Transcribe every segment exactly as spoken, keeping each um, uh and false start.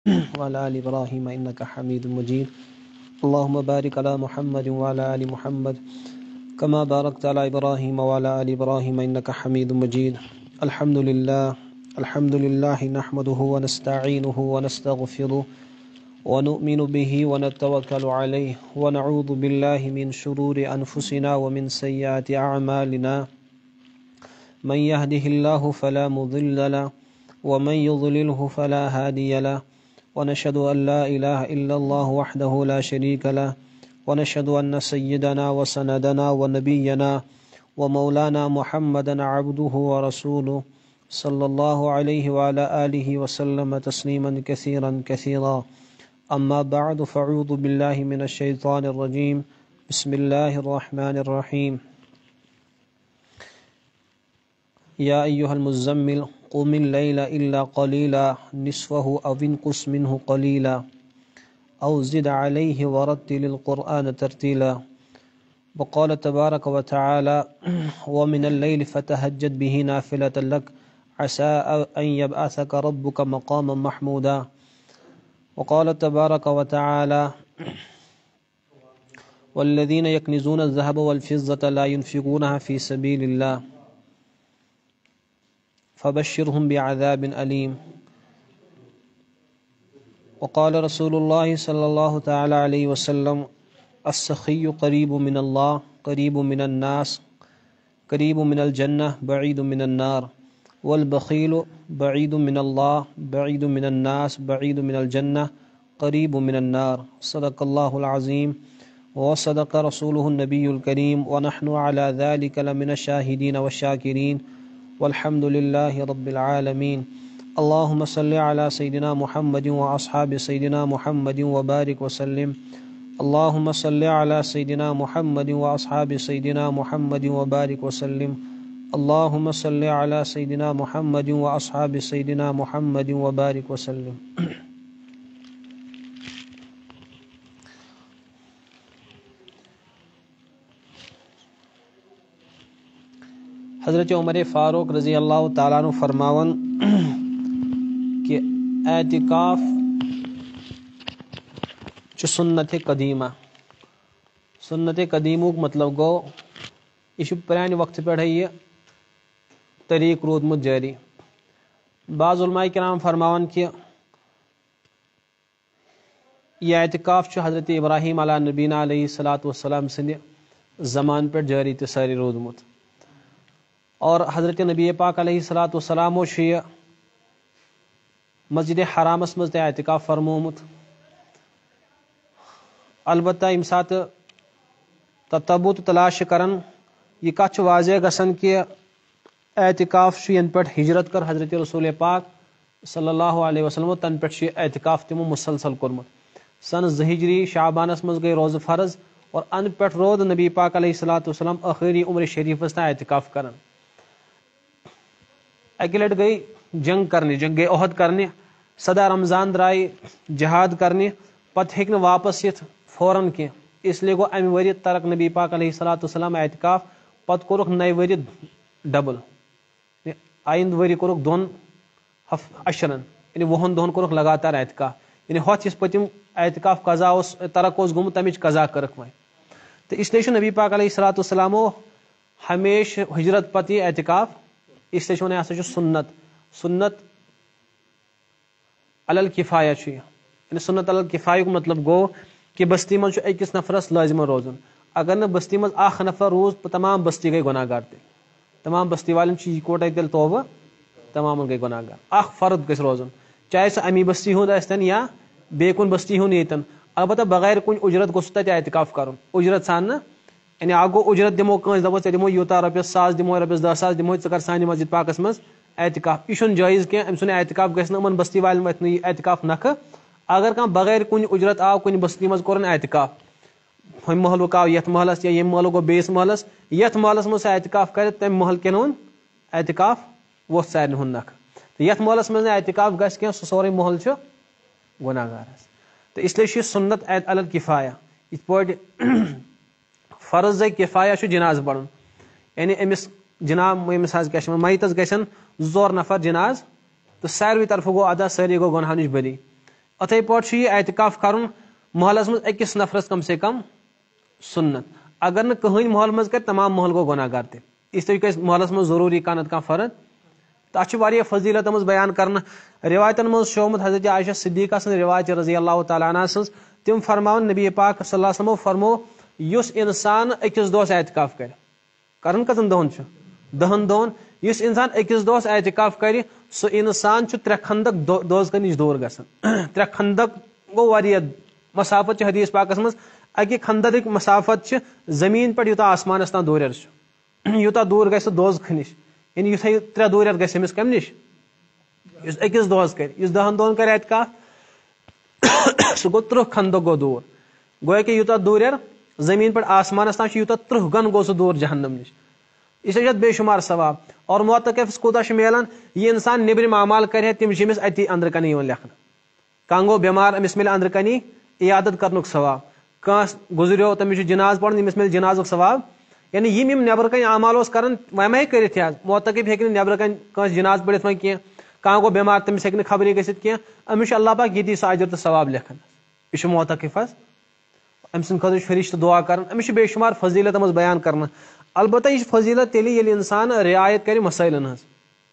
वअला आलि इब्राहीम इन्नका हमीदुम मजीद। अल्लाहुम्मा बारिक अला मुहम्मद वअला आलि मुहम्मद कमा बारकता अला इब्राहीम वअला आलि इब्राहीम इन्नका हमीदुम मजीद। अल्हम्दुलिल्लाह अल्हम्दुलिल्लाह नहमदुहु व नस्तईनुहु व नस्तगफिरुहु व नु'मिनु बिही व नतवक्कलु अलैहि व नऊज़ु बिल्लाहि मिन शुरूरि अनफुसिना व मिन सय्यिआति अअमालिना। मन यहदिहिल्लाहु फला मुदिल्ल लहु व मन युद्लिलहु फला हादिय लहु व नशहदु अन ला इलाहा इल्लल्लाहु वहदहु ला शरीका लहु व नशहदु अन्न सय्यिदना व सनदना व नबिय्यना व मौलाना मुहम्मदन अब्दुहु व रसूलुहु सल्लल्लाहु अलैहि व अला आलिहि व सल्लम तस्लीमन कसीरन कसीरा। अम्मा बअद फ़अऊज़ु बिल्लाहि मिनश शैतानिर रजीम। बिस्मिल्लाहिर रहमानिर रहीम। या अय्युहल मुज़्ज़म्मिल क़ुमिल लैला इल्ला क़लीला निस्फ़हु अव इन्क़ुस मिन्हु क़लीला अव ज़िद अलैहि वरत्तिलिल क़ुरआन तरतीला। वक़ाल तबारक व तआला व मिनल लैलि फ़तहज्जद बिही नाफ़िलतन लक असा अन यबअसक रब्बुक मक़ामन महमूदा। वक़ाल तबारक व तआला वल्लज़ीना यक्निज़ून अज़्ज़हब वल फ़िज़्ज़ता ला युनफ़िक़ूनहा फ़ी सबीलिल्लाह फ़बश्शिरहुम बिअज़ाबिन अलीम। वक़ाल रसूलुल्लाह सल्लल्लाहु तआला अलैहि वसल्लम अस्सख़िय्यु क़रीबु मिनल्लाह क़रीबु मिनन्नास क़रीबु मिनल जन्नह बईदु मिनन्नार वल बख़ीलु बईदु मिनल्लाह बईदु मिनन्नास बईदु मिनल जन्नह क़रीबु मिनन्नार। सदक़ल्लाहुल अज़ीम व सदक़ रसूलुहुन नबियुल करीम व नहनु अला ज़ालिका लमिनश शाहिदीन व शाकिरीन वल्हम्दुलिल्लाहि रब्बिल आलमीन। अल्लाहुम्मा सल्लि अला सय्यिदिना मुहम्मदिन व अस्हाबि सय्यिदिना मुहम्मदिन व बारिक व सल्लिम। अल्लाहुम्मा सल्लि अला सय्यिदिना मुहम्मदिन व अस्हाबि सय्यिदिना मुहम्मदिन व बारिक व सल्लिम। अल्लाहुम्मा सल्लि अला सय्यिदिना मुहम्मदिन व अस्हाबि सय्यिदिना मुहम्मदिन व बारिक व सल्लिम। हज़रत उमर फ़ारूक रज़ी अल्लाह ताला अन्हु फरमावन कि एतिकाफ जो सुन्नत कदीमा सुन्नत कदीमुक मतलब गो यह पुराने वक्त पे यह तरीक रोदमुत जारी। बाज़ उलमा किराम फरमावन कि यह एतिकाफ हज़रत इब्राहीम अला नबीना अलैहिस्सलातु वस्सलाम सन्द ज़मान पे जारी तो सारी रोदमुत और हज़रत नबी पाक अलैहिस्सलातु वस्सलाम यह मस्जिद हरामस मज एतिकाफ फरमोमुत। अलबत्ता यम सात ततब्बु तलाश करन यह कथ वाज़ेह गसन कि एतिकाफ यन पे हिजरत कर हज़रत रसूल पाक सल्लल्लाहु अलैहि वसल्लम तन पे एतिकाफ तमो मुसलसल कोरमुत। सन ज़हिजरी शाबानस मज गई रोज़ फ़र्ज और अन पे रोद नबी पाक अलैहिस्सलातु वस्सलाम आखिरी उम्र शरीफस ता एतिकाफ करन। अकि लट गई जंग करने जंग गई ओहद करने सदा रमज़ान द्राय जिहाद करने पत हेक वापस यथ फौरन कह इसलिए गो अमि वरि तरक नबी पाक अलैहिस्सलातु वस्सलाम एतिकाफ पत कोरुख नए वरि डबल आइंद वरि कोरुख दोन अशरन यानी वहन दोहन कोरुख लगातार एतिकाफ यानी हथ इस पतिम एतिकाफ कज़ा उस तरक उस गुम तमिच कज़ा करक वह तो इसलिए नबी पाक अलैहिस्सलातु वस्सलामो हमेश हिजरत पत यह एतिकाफ इसलिए वन यह सुन्नत सुन्नत अलल किफ़ाया यानी सुन्नत अलल किफ़ाया मतलब गो कि बस्ती मज अकिस नफरस लाजिम रोजन अगर न बस्ती मज अख नफर रोज तो तमाम बस्ती गई गुनाहगार तेल तमाम बस्ती वाले यकोट तेल तोबा तमाम गई गुनाहगार अख फर्द गस रोजन चाहे सह अमी बस्ती हुन या बे कुन बस्ती हुन येतन अलबत्ता बगैर कुन उजरत गोस तत एतिकाफ कर उजरत सान यानी आ गो उजरत दिमो कस दपो दिमो यूता रपिस सास दिमो रपिस दह सास दिमो कर सानि मस्जिद पाकस मज एतिकाफ यह जायज़ कह अम सुन एतिकाफ गन बस्ती वाले वत एतिकाफ नख अगर कह बगैर कुन उजरत आव कुन बस्ती मज कोरन एतिकाफ हम महलुक आव यथ महलस या यम महल गो बेस महलस यथ महलस मज एतिकाफ कर तम महल के नोन एतिकाफ वो सारे हुन नख तो यथ महलस मज एतिकाफ गस कह सह सोरे महल गुनाहगार तो इसलिए सुन्नत अलल किफ़ाया इत पे फर्ज किफ़ाया जनाज पढ़न यानी अमिस जनाब अमिस क्या मैतस गन जोर नफर जनाज तो सारवी तरफ गो अदा सारी गो गुनाह नश बरी अथे पे यह एहतिकाफ कर महलस मज अकिस नफरस कम से कम सुन्नत अगर न कहन महल मज कर तमाम महल गो गुनाहगार ते इसलिए गई महलस मज जरूरी कान कह फर्द तथ फजीलत मज बयान कर रिवायतन मज शोमुत हजरत आयशा सिद्दीक़ा सं रिवायत रजी अल्लाह तआला अन्हा सं तिम फरमान नबी पाक सल्लल्लाहु अलैहि वसल्लम फरमो युस इंसान अकिस दोस एहतिकाफ कर करन कतन दोहन दहन दोहन युस इंसान अकिस दोस एहतिकाफ कर सो इंसान त्रे खंदक दोजक नश दूर गसन त्रे खंदक गो वारिया मसाफत हदीस पाकस मज अकि खंदक मसाफत जमीन पे यूता आसमान तान दूर यूता दूर गस दोजख नश यानी युथे त्रे दूर गस कम नश अकिस दोस कर दहन दोहन कर एहतिकाफ सह गो त्रुह खंदक गो दूर गो कि यूता दूर जमीन पर आसमान तान यूता त्रुह गन गो सह दूर जहन्नम नश इसलिए बेशुमार सवाब और मोतकफ कूता मिलान यह इंसान निब्रिम अमाल कर तम अति अंदर कन लेखन कह गो बेमार अमिस मिल अंदर कनी इयादत कर सवाब कह गुजरियो तमिस जनाज पढ़ अमिस मिल जनाजुक सवाब यानी यम यम नबर कन अमाल कर वह कर मोतकफ हे नबर कन कस जनाज पढ़ वह कह कह गो बेमार तमिस हे खबरी गि अमिस अल्लाह पाक ये सह अजर तो सवाब लेखन यह मोतकफ अम सद खुद फरिश्त दुआ कर अमिस बेशुमार फजीलत मज बयान कर अलबत्ता यह फजीलत तेली ये इंसान रियायत कर मसैलन हज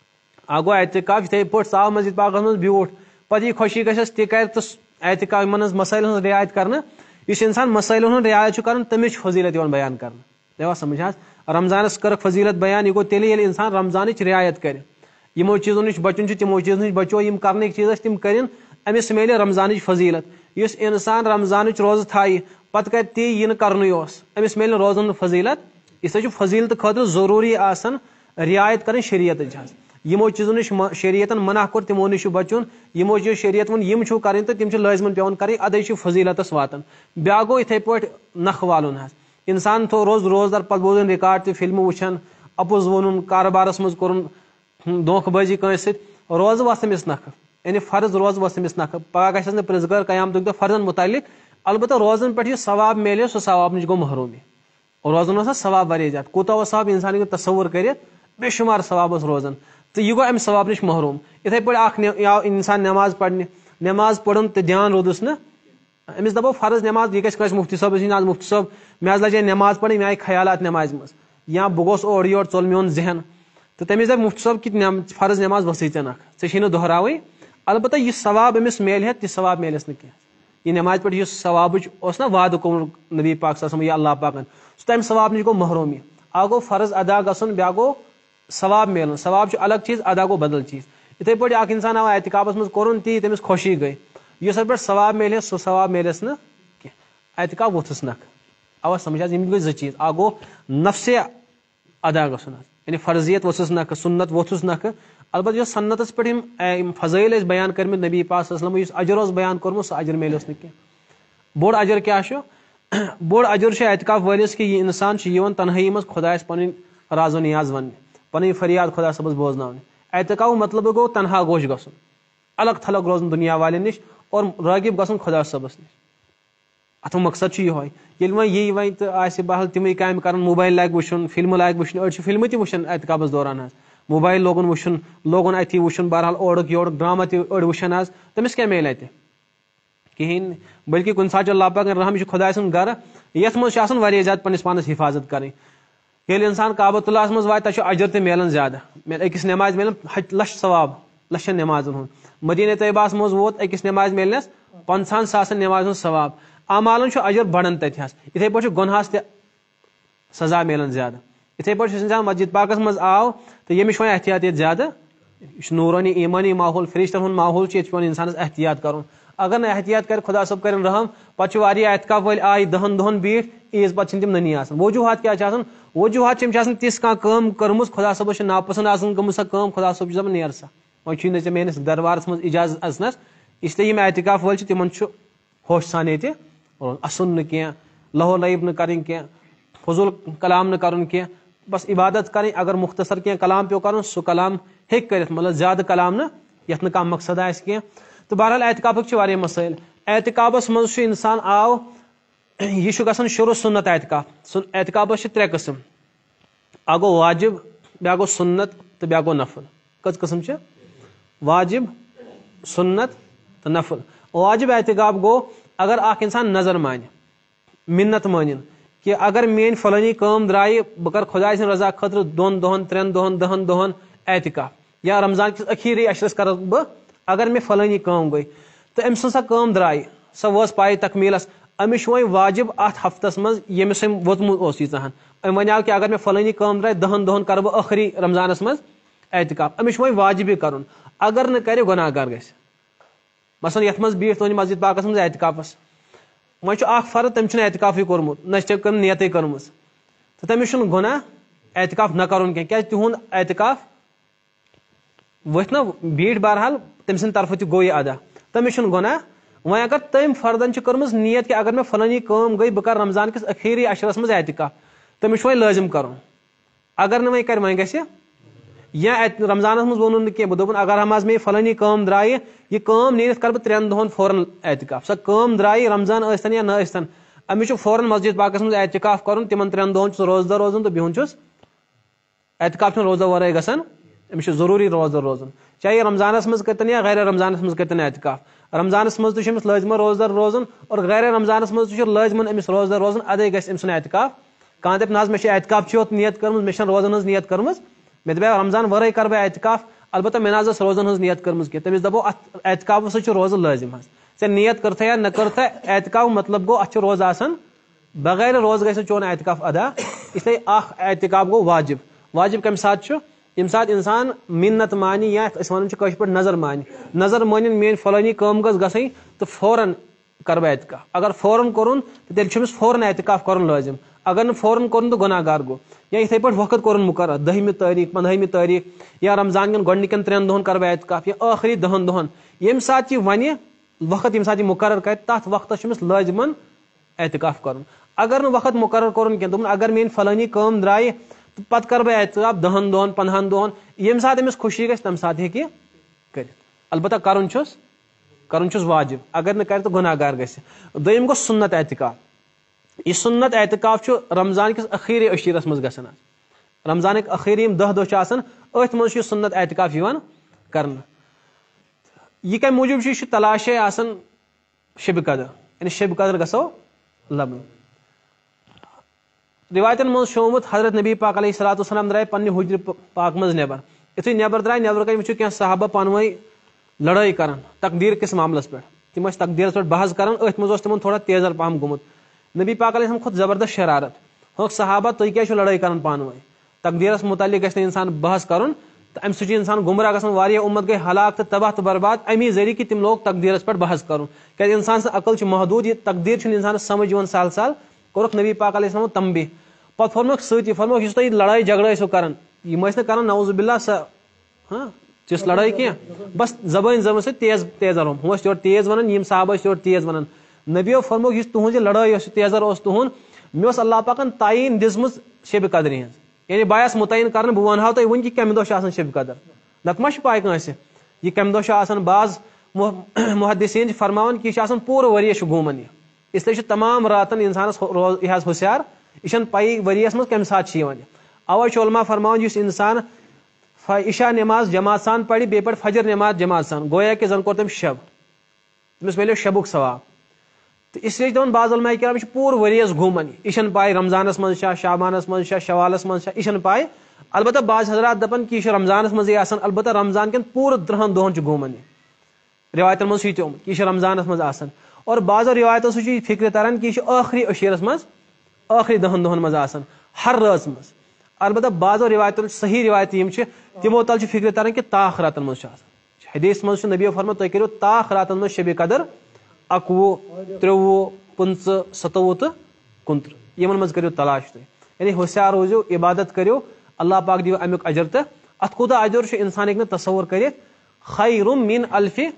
आ गो एहतिकाफ इथे पे साव मस्जिद पाक मज ब्यूठ पे यह खुशी गस तह कर तो एहतिकाफ मन मसैलन हज रियायत कर इंसान मसैलन हज रियायत कर तमिच फजीलत बयान कर समझ रमजानस कर फजीलत बयान यह गो तेली ये इंसान रमजान रियायत कर यमो चीजों नश बचुन तमो चीजों नश बचो यम कर चीज तम कर अमिस मिले रमजान फजीलत इस इंसान रमजान रोज थाई पत कर ती यह करन अमिस मिल रोजन फजीलत इसलिए फजीलत खतर जरूरी आसन रियायत कर शरीयत यमो चीजों नश शरीयतन मना कोर तमो नश बचुन यमो चीज शरीयत वन यम कर तो तम लाजमन पेवन कर अदे फजीलतस वातन ब्या गो इथे पे नख वालन इंसान थो रोज रोजदार पे बोजन रिकॉर्ड तो फिल्म वुचान अपुज वोन कारोबारस मज कोर धोखबाजी कंस रोज वस तमिस नख यानी फर्ज रोज वस तमिस नख पगह गस प्रिजगर कयामत दो फर्जन मुतालिक अलबत्ता रोजन पे सवाब मिले सह सवाब नश गो महरूमी और रोजन सवाब वारिया ज्यादा कूता सवाब इंसान तस्वुर कर बेशुमार सवाब रोजन तो यह गो अम सवाब नश महरूम इथे पे इंसान नमाज पढ़ने नमाज पढ़न तो ध्यान रोदस न अमिस दपो फर्ज नमाज यह गस मुफ्ती साहब आज मुफ्ती साहब मे लजे नमाज पढ़ मे आई ख्यालात नमाज मज या बह गोस ओर योर चल मोन जहन तो तमिस दप मुफ्ती साहब कि फर्ज नमाज वसी ऐन ऐ दोहरावे अलबत्ता यह सवाब अमिस मिले तह सवाब मिलस न कह यह नमाज पे सवाब ना वाद कोर नबी पाक यह अल्लाह पाकन सह तम सवाब नश गो महरूमी आ गो फर्ज अदा गसन ब्या गो सवाब मिलन सवाब अलग चीज अदा गो बदल चीज इथे पे अख इंसान आव एहतिकाफस मज कोर ती तमिस खुशी गई इस पे सवाब मिले सह सवाब मिलस न कह एहतिकाफ वोथस नख अवा समझ यम गई जो चीज आ गो नफ्स अदा गसन यानी फर्जियत वसस नख सुन्नत वोथस नख अलबत्ता सन्नतस पे फजैल बयान कर नबी पाक अजर बयान कोर्मुत सह अजर मिलस न कह बोड़ अजर क्या बोड़ अजर एहतिकाफ वलिस कि यह इंसान तनहाई मज खुदायस पन राजो नियाज वन पन फरियाद खुदा सबस बोजन एहतिकाफ मतलब गो तनहा गोश गसन अलग थलग रोजन दुनिया वाले नश और रागिब गसन खुदा सबस नश अत मकसद यह ये वह यी वन तो आह बहल तम काम कर मोबाइल लाग वुन फिल्म लाग वुन अड़ फिल्म ति वुन एहतिकाफस दौरान मोबाइल लोगन वुन लोगन अथी वुन बहरहाल ओड़क योड़क ड्रामा तड़ वुन तमिस क्या मिले अत कहें बल्कि कुछ सात अल्लाह पाक रहम यह खुदा सुन गर ये मज ज्यादा पन्नस पानस हिफाजत करें ये इंसान काबतुल्लाह मज वा अजर तो मिलान ज्यादा अकिस नमाज मिलान लश सवाब लशन नमाजन हूँ मदीना तैयबास मज वोत अकिस नमाज मिलनस पंचान सासन नमाज सवाब अमालन अजर बढ़न तथ इथे पे गुनहस त सजा मिलान ज्यादा इथे पे इंसान मस्जिद पाकस मज आव तो यमिश वह एहतियात ज्यादा नूरानी ईमानी माहौल फरिश्तन हुंद माहौल पे इंसान एहतियात कर अगर न एहतियात कर खुदा सब कर रहम पे एहतिकाफ वल आय दहन दहन बीठ ईज पे तम ननी वजूहत क्या वजूहत तिस कम कर्म खुदा सब नापसंद गम सह कम खुदा सब नेर सा वह चे मेस दरबारस मज इजाजत अजनस इसलिए यम एहतिकाफ वल तिमन होश सान ये असन न कह लहो लईब न करें कह फजूल कलाम न कर कह बस इबादत करें अगर मुख्तसर कह कलाम पे कर सह कलाम हे कर मतलब ज्यादा कलाम न यथ न मकसद आस कह तो बहरहाल एहतिकाफ मसाइल एहतिकाफस मज इंसान आव यह गसन शुरू सुन्नत एहतिकाफ एहतिकाफस त्रे कस्म आ गो वाजिब ब्या गो सुन्नत तो ब्या गो नफल कस कस्म वाजिब सुन्नत तो नफल वाजिब एहतिकाफ गो अगर अख इंसान नजर मान मिन्नत मान कि अगर मेन फलानी काम द्राय बह कर खुदा सद रजा खतर दोन दोहन त्रेन दोहन दहन दोहन एहतिकाफ या रमजान किस अखीरी अशरस कर बह अगर मे फलानी काम गई तो अम सा काम द्राय सह वस पाए तकमीलस अमिश वो वाजिब अत हफ्तस मज यमिस वोतमुत यीहन अम वन कि अगर मे फलानी काम द्राय दहन दोहन कर बह आखिरी रमजानस मज एहतिकाफ अमिश वो वाजिब कर अगर न करे गुनाहगार गस मसलन यथ मज बीठ तुंद मस्जिद पाकस मज एहतिकाफस वो फर्द तम एहतिकाफी कोर्मुत न नियत कर्म तो तमिस गुनाह एहतिकाफ न कर क्या तिहुंद एहतिकाफ वथ ना भीड़ बहरहाल तम सद तरफ तह गो अदा तमिस गुनाह वह अगर तम फर्दन कर्म नियत कि अगर मे फलानी काम गई बह कर रमजान किस अखीरी अशरस मज एहतिकाफ तमिस वो लाजिम कर अगर न वह कर वह गस या रमजान मज वोन कह दोपन अगर हम आज मे फलानी काम द्राय यह काम नीरत कर त्रेन दोहन फौरन एहतिकाफ सह काम द्राय रमजान स्तन या न स्तन अमिस फौरन मस्जिद पाकस मज एहतिकाफ कर तिमन त्रेन दोहन रोजदार रोजन तो बिहुन एहतिकाफ रोजा वर गसान अमिस जरूरी रोजदार रोजन चाहे रमजानस मज करतन या गैर रमजानस मज करतन एहतिकाफ रमजानस मज तो लाजम रोजदार रोजन और गैर रमजानस मज तो लाजमन अमिस रोजदार रोजन अदे गस अम एहतिकाफ कह दप नाज मे एहतिकाफ नियत कर्म मे रोजन हज नियत कर्म मे दप रमजान वर कर बह एहतिकाफ अलबत्त मे नाज रोजन हज नियत कर्म कह तमिस दपो एहतिकाफ सो रोज लाजिम हज ऐ नियत करता या न करता एहतिकाफ मतलब गो अ रोज आसान बगैर रोज गई चोन एहतिकाफ अदा इसलिए अख एहतिकाफ गो वाजिब वाजिब कम साथ यम साथ इंसान मिन्नत मानी या वन पे नजर मानी नजर मान मेन फलानी काम गस गई तो फौरन कर बह एहतिकाफ अगर फौरन कोरुन तो तेल फौरन एहतिकाफ कर लाजिम अगर न फौरन कोरुन तो गुनाहगार गो या इथे पे वक्त कोरुन मुकर दहमी तारीख पंद्रहमी तारीख या रमजान कन गोडनिकन त्रेन दोहन कर बह एहतिकाफ या आखिरी दहन दोहन यम साथ वन वक्त यम साथ मुकर कर तथ वक्त लाजिमन एहतिकाफ कर अगर न वक्त मुकर कोरुन कह अगर मेन फलानी काम द्राय तो पत कर बह एहतिकाफ दहन दोहन पंद्रहन दोहन यम साथ अमिस खुशी गस तम साथ हे कर अलबत्त करन करन वाजिब अगर न कर तो गुनाहगार गस दोयम गो सुन्नत एहतिकाफ यह सुन्नत एहतिकाफ रमजान किस अखीरी अशीरस मज गसान रमजान अखीरी दह दह अथ मज सुन्नत एहतिकाफ कर यह कम मूजूब तलाशे आसन शब कदर यानी शब कदर गसो लबन रिवायतन मज शोमुत हजरत नबी पाक अलैहिस्सलाम द्राय पन्ने हुज्र पाक मज नेबर युथु नेबर द्राय नेबर कन वुचु क्या सहाबा पानवई लड़ाई करान तकदीर किस मामलस पे तिम तकदीरस पे बहस करान अथ मज तिमन थोड़ा तेजर पहम गुमुत नबी पाक अलैहिस्सलाम खुद जबरदस्त शरारत हो सहाबा तुम क्या लड़ाई करान पानवई तकदीरस मुतालिक गस इंसान बहस कर तो अम सह इंसान गुमराह गसान वारिया उम्मत गई हलाक तो तबाह तो बर्बाद अमी जरिए कि तिम लोग तकदीरस पे बहस कर क्या इंसान अकल महदूद यह तकदीर इंसान समझ वन साल साल कोरक नबी पाक अलैहिस्सलाम तंबी पत फरमोक सती फरमोक यह तुम लड़ाई झगड़ा सो कर कर नौजुबिल्ला स हाँ तिस लड़ाई क्या बस जबान जबान से तेज तेजर हम हूँ योर तेज वन यम साहब योर तेज वन नबियो फरमोक यह तुज लड़ाई तेजर तुहद मे अल्लाह पाकन तयन दिजम शब कदर हज यानी बायस मुतयन कर बह वन तो वन कि कम दह शब कदर नत मा पाए कंस यह कम दह बाज मुहद्दिसीन फरमान कि यह पूर वरिय घूमन इसलिए तमाम रातन इंसानस यह होशियार यह पई वरियस मज कम सात अवे उलमा फरमान इस इंसान इशा नमाज जमात सान पढ़ बे पढ़ फजर नमाज जमात सान गोया कि जन कोर तम शब तमिस मिलो शबुक सवाब तो इसलिए दन बाज उलमा किराम यह पूर वरियस घूमन यह पाए रमजानस मज शाबानस मज शवालस मज यह पाए अलबत्त बाज हजरात दपन कि रमजानस मज अलबत्त रमजान कन पूर त्रिहन दोहन घूमन रिवायतन मज यह रमजानस मज और बाज़ रिवायतों से फिक्र तरन कि आखिरी अशीरस मज आखिरी दहन दोहन मज हर राज मज अलबत्त बाज़ रिवायतों सही रिवायत यम तिमो तल फिक्र तरन कि ताख रातन मज हदीस मज नबी फरमान तुम करो ताख रातन मज शब कदर अकवु त्रोवु पंच सतोवु तो कुंत्र यमन मज करो तलाश तुम यानी होशियार रोजो इबादत करो अल्लाह पाक दियो अमुक अजर तो अत कूता अजर इंसान हेक तसव्वुर कर खैरुम मिन अल्फि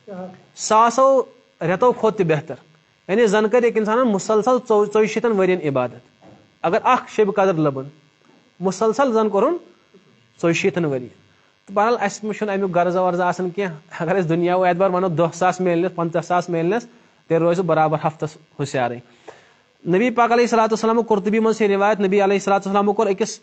सासो रेतो खोत बेहतर यानी जन कर एक इंसान मुसलसल चौशीतन वरियन इबादत अगर अख शब कदर लबन मुसलसल जन कर चौशीतन वरियन तो बहरहाल अस अमुक गर्जा वर्जा आसन कह अगर दुनिया एतबार वनो दह सास मिलनस पंद्रह सास मिलनस तेल रोज बराबर हफ्तस होशियार नबी पाक अलैहिस्सलाम कुर्तुबी मज रिवायत नबी अलैहिस्सलाम कोर अकिस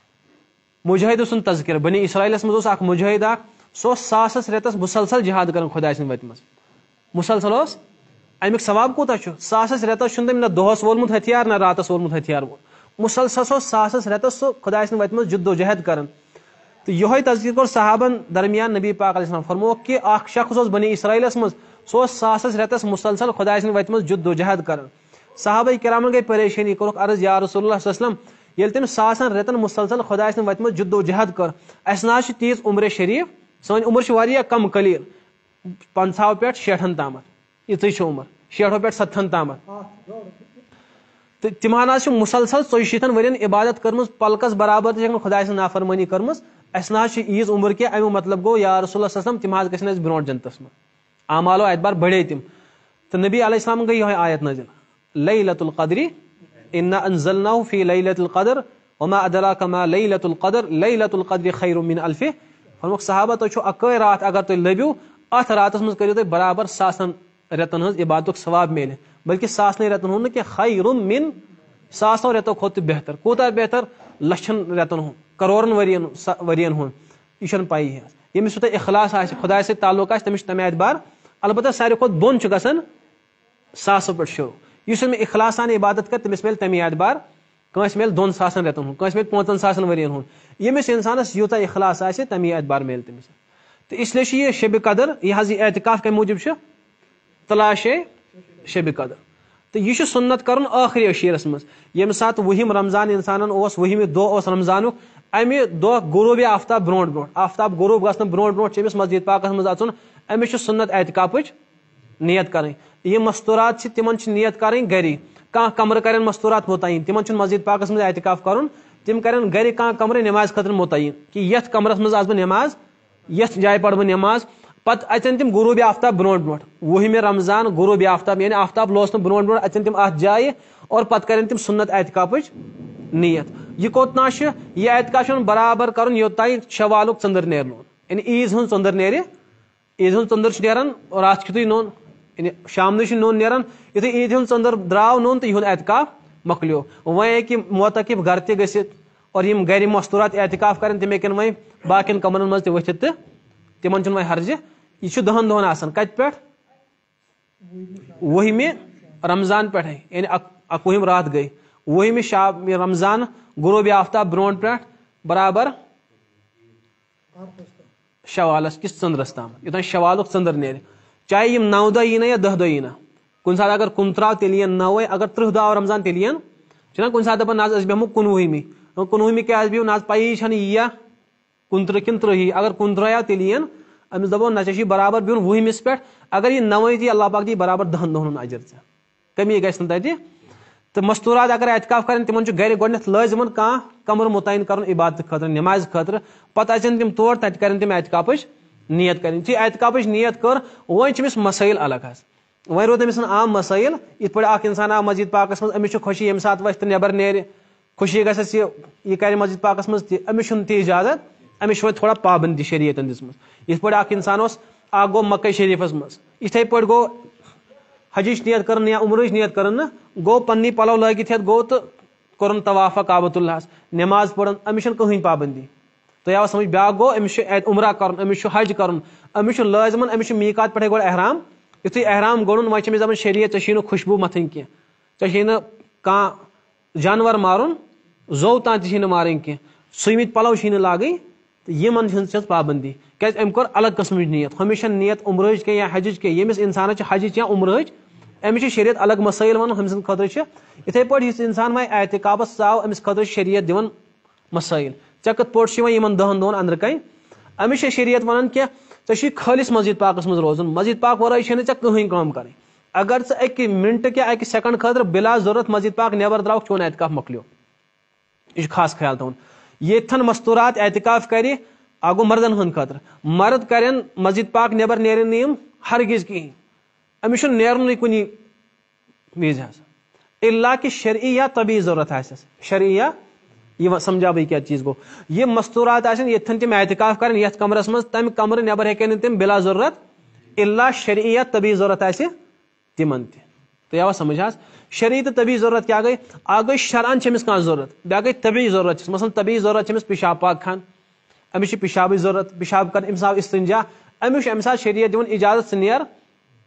मुजाहिद सुन तज़किर बनी इसराइलस मज मुजाहिद सो सासस रेतस मुसलसल जिहाद कर खुदा सद वत मज मुसलसल ओस अमिक सवाब कूता सासस रेतस तम ना दोहस वोलमुत हथियार ना रातस वोलमुत हथियार वो मुसलसल सासस रेतस सो खुदा वत जुद्दोजहद कर तो यह तस्कीर कर सहाबन दरमियान नबी पाक अलैहि फरमो कि अख शख्स बनी इसराइलस मज सो सासस रेतस मुसलसल खुदा वत जुद्दोजहद कर सहाबा किरामन गई परेशानी कोरुक अर्ज या रसूलुल्लाह सल्लल्लाहु अलैहि वसल्लम येल तम सासन रेतन मुसलसल खुदा वत जुद्दोजहद कर अस ना तीज उम्र शरीफ सन उम्र कम कलील पंथाव पे शेठन ताम इतनी उम्र शेठो पे सत्थन ताम तो तिमहन मुसलसल चौशीतन वरियन इबादत कर्म पलकस बराबर तक खुदा नाफरमानी कर्म अस ना ईज उम्र के अमु मतलब गो या रसूलुल्लाह सल्लल्लाहु अलैहि वसल्लम तिम ब्रोट जनतस में आमालो अतबार बढ़े तम तो नबी अलैहिस्सलाम गई यह आयत नजिल लैलतुल क़द्री इन्ना अंज़लनाहु फी लैलतिल क़द्र वमा अदराका मा लैलतुल क़द्र लैलतुल क़द्री खैरुम मिन अल्फि फरमाक सहाबा तो अकै रात अगर तुम लबियो अत रातस मज करियो तुम बराबर सासन रेतन हज इबादत सवाब मिले बल्कि सासन रेतन हूं कि खैरुम मिन सासों रेतों खोत बेहतर कोता बेहतर लक्षन रेतन हूं करोड़न वरियन वरियन हूं यह पाई है यमिस तुम इखलास आ खुदा से ताल्लुक तमिस तमे एतबार अलबत्ता सारे खोत बोन गसन सासों पे शुरू इस इखलास सान इबादत कर तमिस मेल तमे एतबार कंस मेल दोन सासन रेतन हूं कंस मेल पांचन सासन वरियन हूं यमिस इंसानस यूता इखलास आ तमे एतबार मेल तमिस तो इसलिए यह शब कदर यह एहतिकाफ के मूजब तलाश शब कदर तो यह सुन्नत कर आखिरी अशीरस मज ये सात वहिम रमजान इंसान वहिम दो रमजान अमि दो गुरूब आफ्ताब ब्रो ब्रो आफ्ताब गुरूब ग ब्रो ब्रो अमिस मस्जिद पाकस मज अचुन अमिस सुन्नत एहतिकाफ नियत करें यह मस्तूरात तिमन नियत करें गरी कह कमर करें मस्तूरात मुतयन तिमन मस्जिद पाकस मज एहतिकाफ कर तिम करें गर कह कमर नमाज खतर मुतयन कि यथ कमरस मज आज नमाज यथ जाय पढ़ नमाज पत अचन तम गुरूब आफ्ताब ब्रो ब्रो वहिम रमजान गुरूब आफ्ताब यानी आफ्ताब लोस ब्रो ब्रो अचन तम अत जाए और पत करें तम सुन्नत एहतिकाफ नियत यह कोतना यह एहतिकाफ बराबर कर योतान शवाल चंदर नेर नोन यानी ईज हूं चंदर नेर ईद हूं चंदर नेरान रात युत नोन यानी शाम नोन नेरान युत ईद हूं चंदर द्राव नोन तो यह एहतिकाफ मकलियो वह कि मोतकिफ घर त गसित और यम गर मस्तूरात एहतिकाफ करें तम हेकन वह बाकिन कमरन मज वथित तो तिमन वह हर्ज यह दहन दोहन आसान कत पे वहिम रमजान पे यानी अकवहिम रात गई वहिम शाब रमजान गुरूब आफ्ताब ब्रो पे बराबर शवालस किस चंद्रस ताम योतान शवाल चंद्र नेर चाहे यम नौ दह यी या दह दह यी कुन सात अगर कुंत्राव तेल नवे अगर त्रिह दह रमजान तेल ना कुन सात दपान नाज बेहमो कुनवहमी कुनवहमी क्या बेहू नाज पई यह कुंत्र किन त्रिही अगर कुंत्र तेल अमिस दपो ना चे बराबर बिहन वहमिस पे अगर यह नवे दी अल्लाह पाक दी बराबर दहन दोहन अजर ऐ कमी गि तथि तो मस्तूरात अगर एहतिकाफ करें तिमन गर गोडनथ लाजिमन कह कमर मुतयन कर इबादत खतर नमाज खतर पत अचन तम तोर तत करें तम एहतिकाफ नियत करें थी एहतिकाफ नियत कर वह अमिस मसाइल अलग वह रोद अमिस आम मसाइल इत पे इंसान आव मस्जिद पाकस मज अमिस खुशी ये सात वथ नबर नेर खुशी गस यह कर मस्जिद पाकस मज अमिस इजाजत अमिस वो थोड़ा पाबंदी शरीयतन दिसम इत पे इंसान आ गो मक्के शरीफस मज इथे पे गो हजिश नियत कर या उम्र नियत कर गो पन्नी पलव लगित गो तो कोर तवाफा काबतुल्लाह नमाज पढ़न अमिस कहीं पाबंदी तो आव समझ ब्या गो अमिस उम्रा कर अमिस हज कर अमिस लाजमन अमिस मीकात पे गो अहराम युथु अहराम गोन वह दपान शरीयत चे खुशबू मथन कह चे कह जानवर मारुन जो तान ती मारे कह सुमित पलव ची लागन तो यमन पाबंदी क्या अम कोर अलग कस्म नियत हमेशा नियत उम्र के या हज के यमिस इंसान हज या उम्र अमिस शरीयत अलग मसाइल वन हम खुद इथे पे इंसान वह एहतिकाफस आव अमिस खुद शरीयत दिवन मसाइल ऐ कत पे इन दहन दोहन अंदर कन अमिस शरीयत वन क्या चे खालिस मस्जिद पाकस मज रोजन मस्जिद पाक वर कहीं कम कर अगर चे मिनट क्या अक सेकंड खतर बिला जरूरत मस्जिद पाक नबर द्राव चोन एहतिकाफ मकलियो यह खास ख्याल थवन येथन मस्तूरात एहतिकाफ कर आगो मर्दन हंद खतर मर्द करें मस्जिद पाक नबर नेर नीम हरगिज कहीं अमिस नेरन कुन वज इल्ला कि शरई या तबी जरूरत आस शरई या यह समझा बह क्या चीज गो ये मस्तूरात येथन तम एहतिकाफ कर ये कमरस मज तम कमर नबर हेकन तम बिला जरूरत इल्ला शरई या तबी जरूरत आस तिमन तो यह समझ आज शरई तो तबी जरूरत क्या गई आ गई शरान अमिस कह जरूरत बे गई तबी जरूरत मसल तबी जरूरत अमिस पेशाब पाक खान अमिस पेशाब जरूरत पेशाब कर अमिस आव इस्तिंजा अमिस अमि सात शरीयत दिवन इजाजत नेर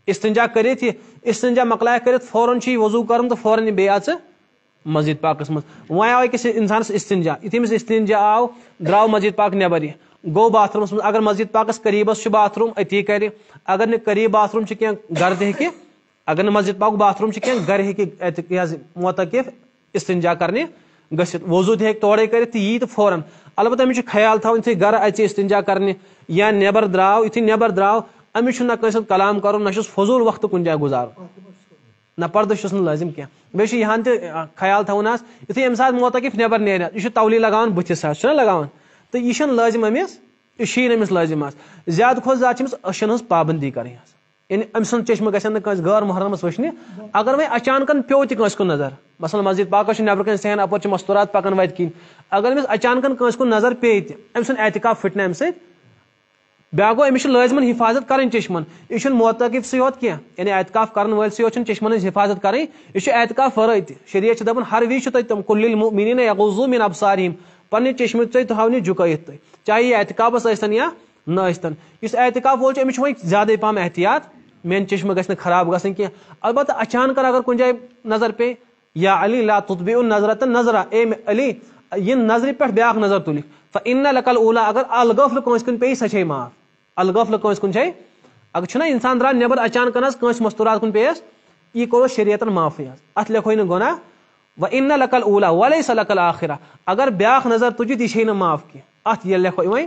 इस्तिंजा करित इस्तिंजा मकलाय करित फौरन वजू कर तो फौरन बे मस्जिद पाकस मज वो आव अकिस इंसानस इस्तिंजा यमिस इस्तिंजा आव द्राव मस्जिद पाक नबर गो बाथरूमस मज अगर मस्जिद पाकस करीबस बाथरूम अति कर अगर न करीब बाथरूम क्या गर हे अगर न मस्जिद पाक बाथरूम क्या गर हे मोतकिफ इस्तिंजा करने गसित वजू हे तोड़े कर यी तो फौरन अलबत्त अमिस ख्याल थवन थे गर अच इस्तिंजा करने या नेबर द्राव यु नेबर द्राव अमिस ना कलाम कर ना फजूल वक्त कुन जाए गुजार ना पर्द लाजिम क्या बे यहाँ ख्याल थवन यु अमे सात मोतकिफ नेबर नेर यह तवली लगान बुथिस लगान तो यह लाजिम अमिस यह अमिस लाजिम ज्यादा खुद ज्यादा अशन हज पाबंदी कर यानी अम सुन चश्म गन गैर मुहर्रमस वचन अगर वह अचानक प्यो तस कुन नजर मसलन मस्जिद पाक नबर कन सहन अपर मस्तूरात पकान वत किन अगर अमिस अचानक कस कुन नजर पे अम सुन एहतिकाफ फिटने अम सत ब्या गो अमिस लाजमन हिफाजत कर चश्मन यह मोतकिफ से योत क्या यानी एहतिकाफ कर वल से चश्मन हिफाजत कर यह एहतिकाफ वर शरीयत दपान हर वि तुम कुल्लिल मुमिनीन यगुज़्ज़ू मिन अबसारिहिम पन्ने चश्म तुम झुकैत तुम चाहे यह एहतिकाफस आस्तन या न आस्तन इस एहतिकाफ वोल अमिस वो ज्यादा पहम एहतियात मेन चश्म गि खराब गसन क्या अलबत्त अचानक अगर कुन जाए नजर पे या अली ला तुतबिउ नजरत नजरा ए अली यह नजर पे ब्या नजर तुलिक फ़इन्न लकल ऊला अगर अलगफल कस कुन पे सह माफ अलगफल कस कुन अगर इंसान द्रा नबर अचानक कस मस्तूरात कुन पेस यह करो शरीयतन माफी अत लिखो न गुना व इन लकल ऊला वलैस लकल आखिरा अगर ब्या नजर तुजित यह माफ कह अत यह लिखो वह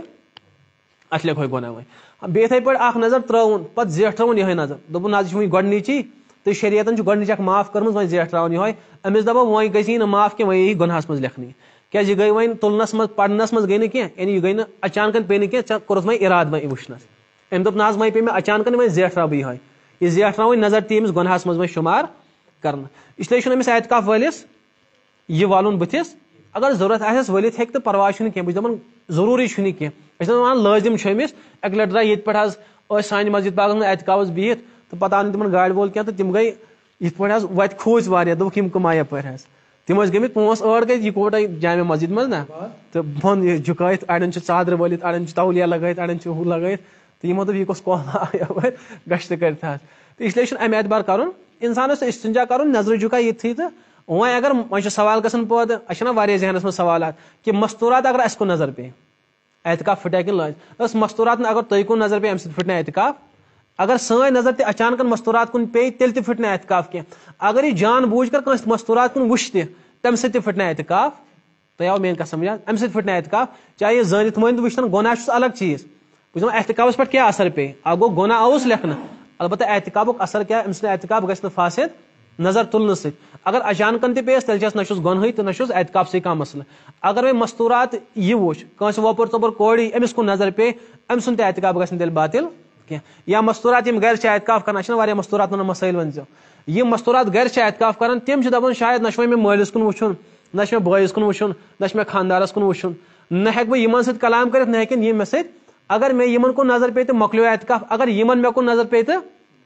अत लिखो गुना वह बे इथे पे नजर त्रवन पे जेठ त्रवन यह नजर दोपन आज गोडनीची तो शरीयतन गोडनीच माफ कर्म वह जेठ त्रावन यह अमिस दपो वह गई माफ कह वह यही गुनहस मज लिखनी क्या यह गई वह तुलनस मज पढ़नस मज गई कह यानी यह गई अचानक पे नी कह कोर वह इराद वह वुचनस अम दोप ना वह पे मे अचानक वह जेठ त्राव यह यह जेठ त्राव नजर ती अमिस गुनहस मज वह शुमार कर इसलिए अमिस एहतिकाफ वलिस यह वालुन बुथिस अगर जरूरत आस वलित हेक तो परवाह कह बस दपान जरूरी कह वन लाजिम अमिस अक लट द्रा ये पे सान मस्जिद पाक एहतिकाफस बिहित तो पता आन तिमन गाड़ वोल क्या तो तिम गई ये पे वत खोज वारिया दोक यम कमा यप तिम गमित पोस ٲठ गई यह कोट जामे मस्जिद मज ना तो बन झुकायत अड़न चादर वलित अड़न तौलिया लगायत अड़न हू लगायत तो यमो दोप यह कस कोहला यप गश्त कर तो इसलिए अमे एतबार कर इंसान इस्तिंजा कर नजर झुका ये तो वह अगर वह सवाल गसन पद अच्छा वारिया जहनस में सवाल कि मस्तूरात अगर अस नजर पे एहतिकाफ फिटा कि लाज मस्तूरात अगर तुम कुन नजर पे अमे फिटना एहतिकाफ अगर सन नजर ते अचानक मस्तूरात कुन पे तेल ते फिटना एहतिकाफ कह अगर यह जान बूझ कर कस मस्तूरात कुन वुच तम सत फिटना एहतिकाफ तो आव मेन कथ समझ अमे सत फिटना एहतिकाफ चाहे यह जानित मान वुचन गुनाह अलग चीज बुझ एहतिकाफस पे क्या असर पे आ गो गुनाह आउस लेखन अलबत्त एहतिकाफुक असर क्या अमे सत एहतिकाफ गि फासिद नजर तुलन सत अगर अचानक ते पेस तेल ना गुनह तो ना एहतिकाफ से कम मसल अगर वह मस्तूरात यह वुच कस वोपुर तोपुर कोड़ी अमिस कुन नजर पे अम सुन एहतिकाफ गि तेल बातिल कह या मस्तूरात यम गर एहतिकाफ कर मस्तूरात वन मसाइल वन यम मस्तूरात गर एहतिकाफ कर तम दपान शायद ना मे मालिस कुन वुचन ना मे बॉयस कुन वुचन ना मे खानदारस कुन वुचन न हेक बह यमन सत कलाम कर न हेकन यम मे सत अगर मे यमन कुन नजर पे तो मकलो एहतिकाफ अगर यमन मे कुन नजर पे तो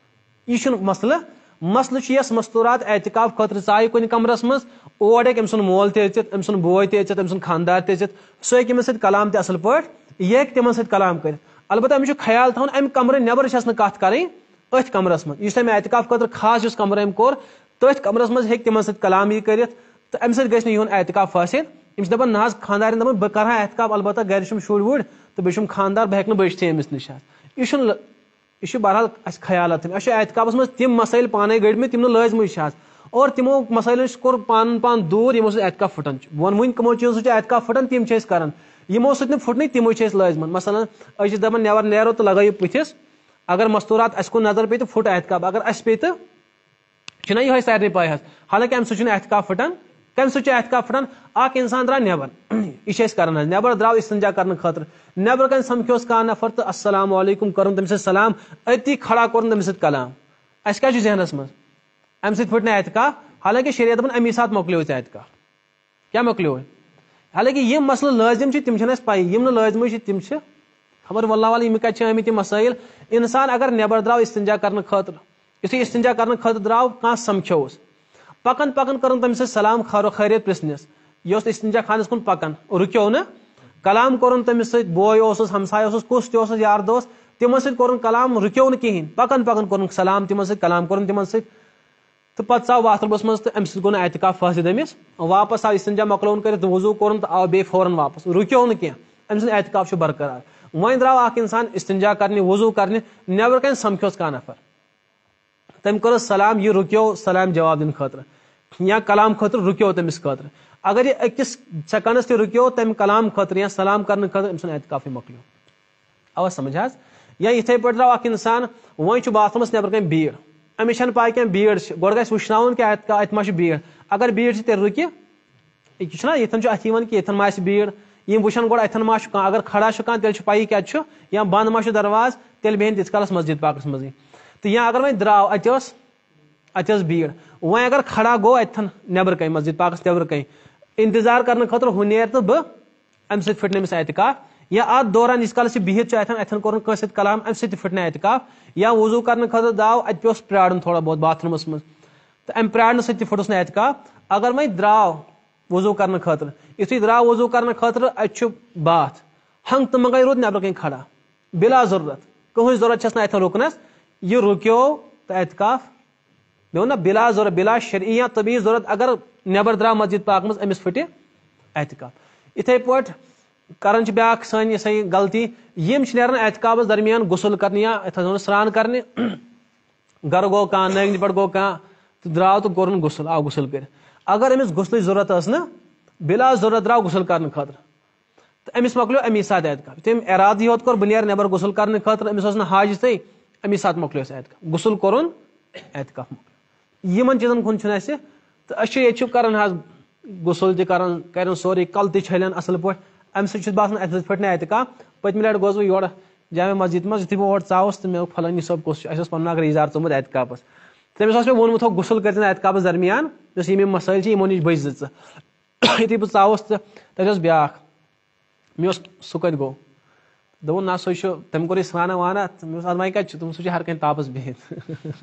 यह मसल मसल यस मस्तूरात एहतिकाफ खतर चाहे कुन कमरस मज और अम सुन मोल तम सुन बोय तम सुन खानदार तम सह हेक सत कलाम असल पे यह हेक तिमन सत कलाम कर अलबत्त अमिस ख्याल थवन अमि कमर नबर कत कर अथ कमरस मज इस अमे एहतिकाफ खतर खास जिस कमर अम कोर तथ कमरस मज हेक तिमन सत कलाम यह कर तो अमि सत गि यह एहतिकाफ फासिद अमिस दपान ना खानदार दपान बह कर एहतिकाफ अलबत्त गर शुर वुर तो बे खानदार बह हेक बचत अमिस निश यह यह बहरहाल अस ख्याल एहतिकाफस मज तम मसाइल पाने गड़म तम लाजम और तिमो मसाइल कोर पान पान दूर यमो एहतिकाफ फुटन वन वन कमो चीजों एहतिकाफ फुटन तम कर यमो सत फुटन तमो लाजमन मसलन अस दपान नवर नेरो तो लगाइयो पुथिस अगर मस्तूरात अस कुन नजर पे तो फुट एहतिकाफ अगर अस पे तो यह सारे पाए हालांकि अम सह एहतिकाफ फुटन कम सह एहतिकाफ फुटन अख इंसान द्रा नबर यह कर नबर द्राव इस्तिंजा कर खतर नबर कन समखोस कह नफर तो अस्सलाम वालेकुम कर तम सलाम अति खड़ा कर तम कलाम अस क्या जहनस मज अम सत फुटना एहतिकाफ हालांकि शरीयत अमी सात मोकलो एहतिकाफ क्या मोकलो हालांकि यम मसल लाजिम तम पाई यम लाजिम तम खबर वल्लाह वाल यम कत आमत मसाइल इंसान अगर नबर द्राव इस्तिंजा कर खतर यु इस्तिंजा कर खतर द्राव कह समखोस पकन पकन कर तम सलाम खैर खैरियत पृसनस यह इस्तिंजा खानस कुन पकन रुक्यो न कलाम कर तमिस बोय हमसाय कुस तस यार दोस्त तिमन सत कोर कलाम रुक्यो न कहें पकन पकन कोर सलाम तिमन सत कलाम कोर तिमन सत तो पत् आव बाथरूमस मज तो अम सत गो एहतिकाफ फासिद अमिस वापस आव इस्तिंजा मकलोन कर वजू कोर तो आव बे फौरन वापस रुक्यो न कह अम सद एहतिकाफ बरकरार वह द्राव अख इंसान इस्तिंजा करने वजू करने नबर कन समखोस कह नफर तम कर सलाम यह रुक्यो सलाम जवाब दिन खतर या कलाम खतर रुक्यो तमिस खतर अगर यह अकिस सेकंडस ते रुक्यो तम कलाम खतर या सलाम करने खतर अम सद एहतिकाफ मकलो आवा समझ या इथे पे द्राव अख इंसान वह बाथरूमस नबर कन भीड़ अमिस पाई क्या भीड़ गोड़ गस वुचन कि अत मा भीड़ अगर भीड़ तेल रुक यह यथन अथ कि यथन मा भीड़ यम वुचन गोड़ अथन मा अगर खड़ा तेल पाई क्या या बंद मा दरवाज तेल बेहन तित कालस मस्जिद पाकस मज तो या अगर वह द्राव अत अत भीड़ वह अगर खड़ा गो अथन नबर कन मस्जिद पाकस नबर कन इंतजार करने खतर हु नेर तो बह अम सत फट नमिस एहतिकाफ या अत दौरान इस कालस बिहित अथन अथन कोर कस कलाम अम सत फट एहतिकाफ या वजू करने खतर दाव अत पे प्राड़न थोड़ा बहुत बाथरूमस मज तो अम प्राड़न सत फुटस एहतिकाफ अगर वह द्राव वजू करने खतर यु द्राव वजू करने खतर अत बात हंग तो मंगाई रोद नबर कन खड़ा बिला जरूरत कहीं जरूरत छस अथन रुकनस यह रुक्यो तो एहतिकाफ मे ना बिला जरूरत बिला शरई या तबी जरूरत अगर नबर द्राव मस्जिद पाक मज अमिस फटे एहतिकाफ इथे पे करान ब्या सन सही गलती यम नेरान एहतिकाफस दरमियान गुसल करने या स्नान करने गर गो कह नगन पे गो कह तो द्राव तो कोर गुसल आव गुसल कर अगर अमिस गुसल जरूरत न बिला जरूरत द्राव गुसल करने खतर तो अमिस मकलो अमी सात एहतिकाफ तम इराद योत कोर बह नबर गुसल करने खतर अमिस हाज तई अमी सात मकलो एहतिकाफ गुसल कोर एहतिकाफ मकलो यमन चीजन कुन तो अच्छे करान गुसल तरान कर सोरे कल तलन असल पे अम सत अत फट एहतिकाफ पतम लट गोस योर जामे मस्जिद मज यु बह चावस तो मे फलानी सब कुछ पन अगर इजार चोमुत एहतिकाफस तमिस मे वोनमुत गुसल कर एहतिकाफस दरमियान यम मसाइल यमो नश बच जि युथी बह चावस तो तथ ब्या मे सह कत गो दोन ना सह तम कोर स्नाना वाना मे अदमाई कत तुम सह हर कह तापस बिहित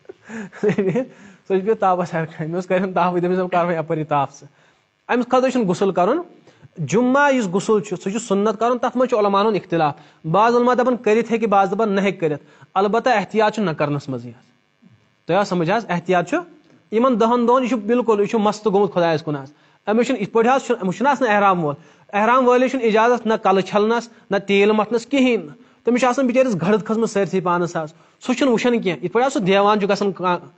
सह तापस हर कह मे कर ताप दस कर अपर ताप सह अमिस खतर गुसल कर जुम्मा इस गुसल सह सुन्नत कर तथ मज उलमान इख्तिलाफ बाज उलमा दपन कर बाज दपान न कर अलबत्त एहतियात न करनस मज तो समझ एहतियात इन दहन दोन यह बिल्कुल यह मस्त गोमुत खुदायस कुन अमिस इत पे एहराम वोल एहराम वाले इजाजत न कल छलनस न तेल मथनस कहें तमिस बिचारिस घड़त खसम सरसी पानस सह वुचान कह इत पे सह देवान गसान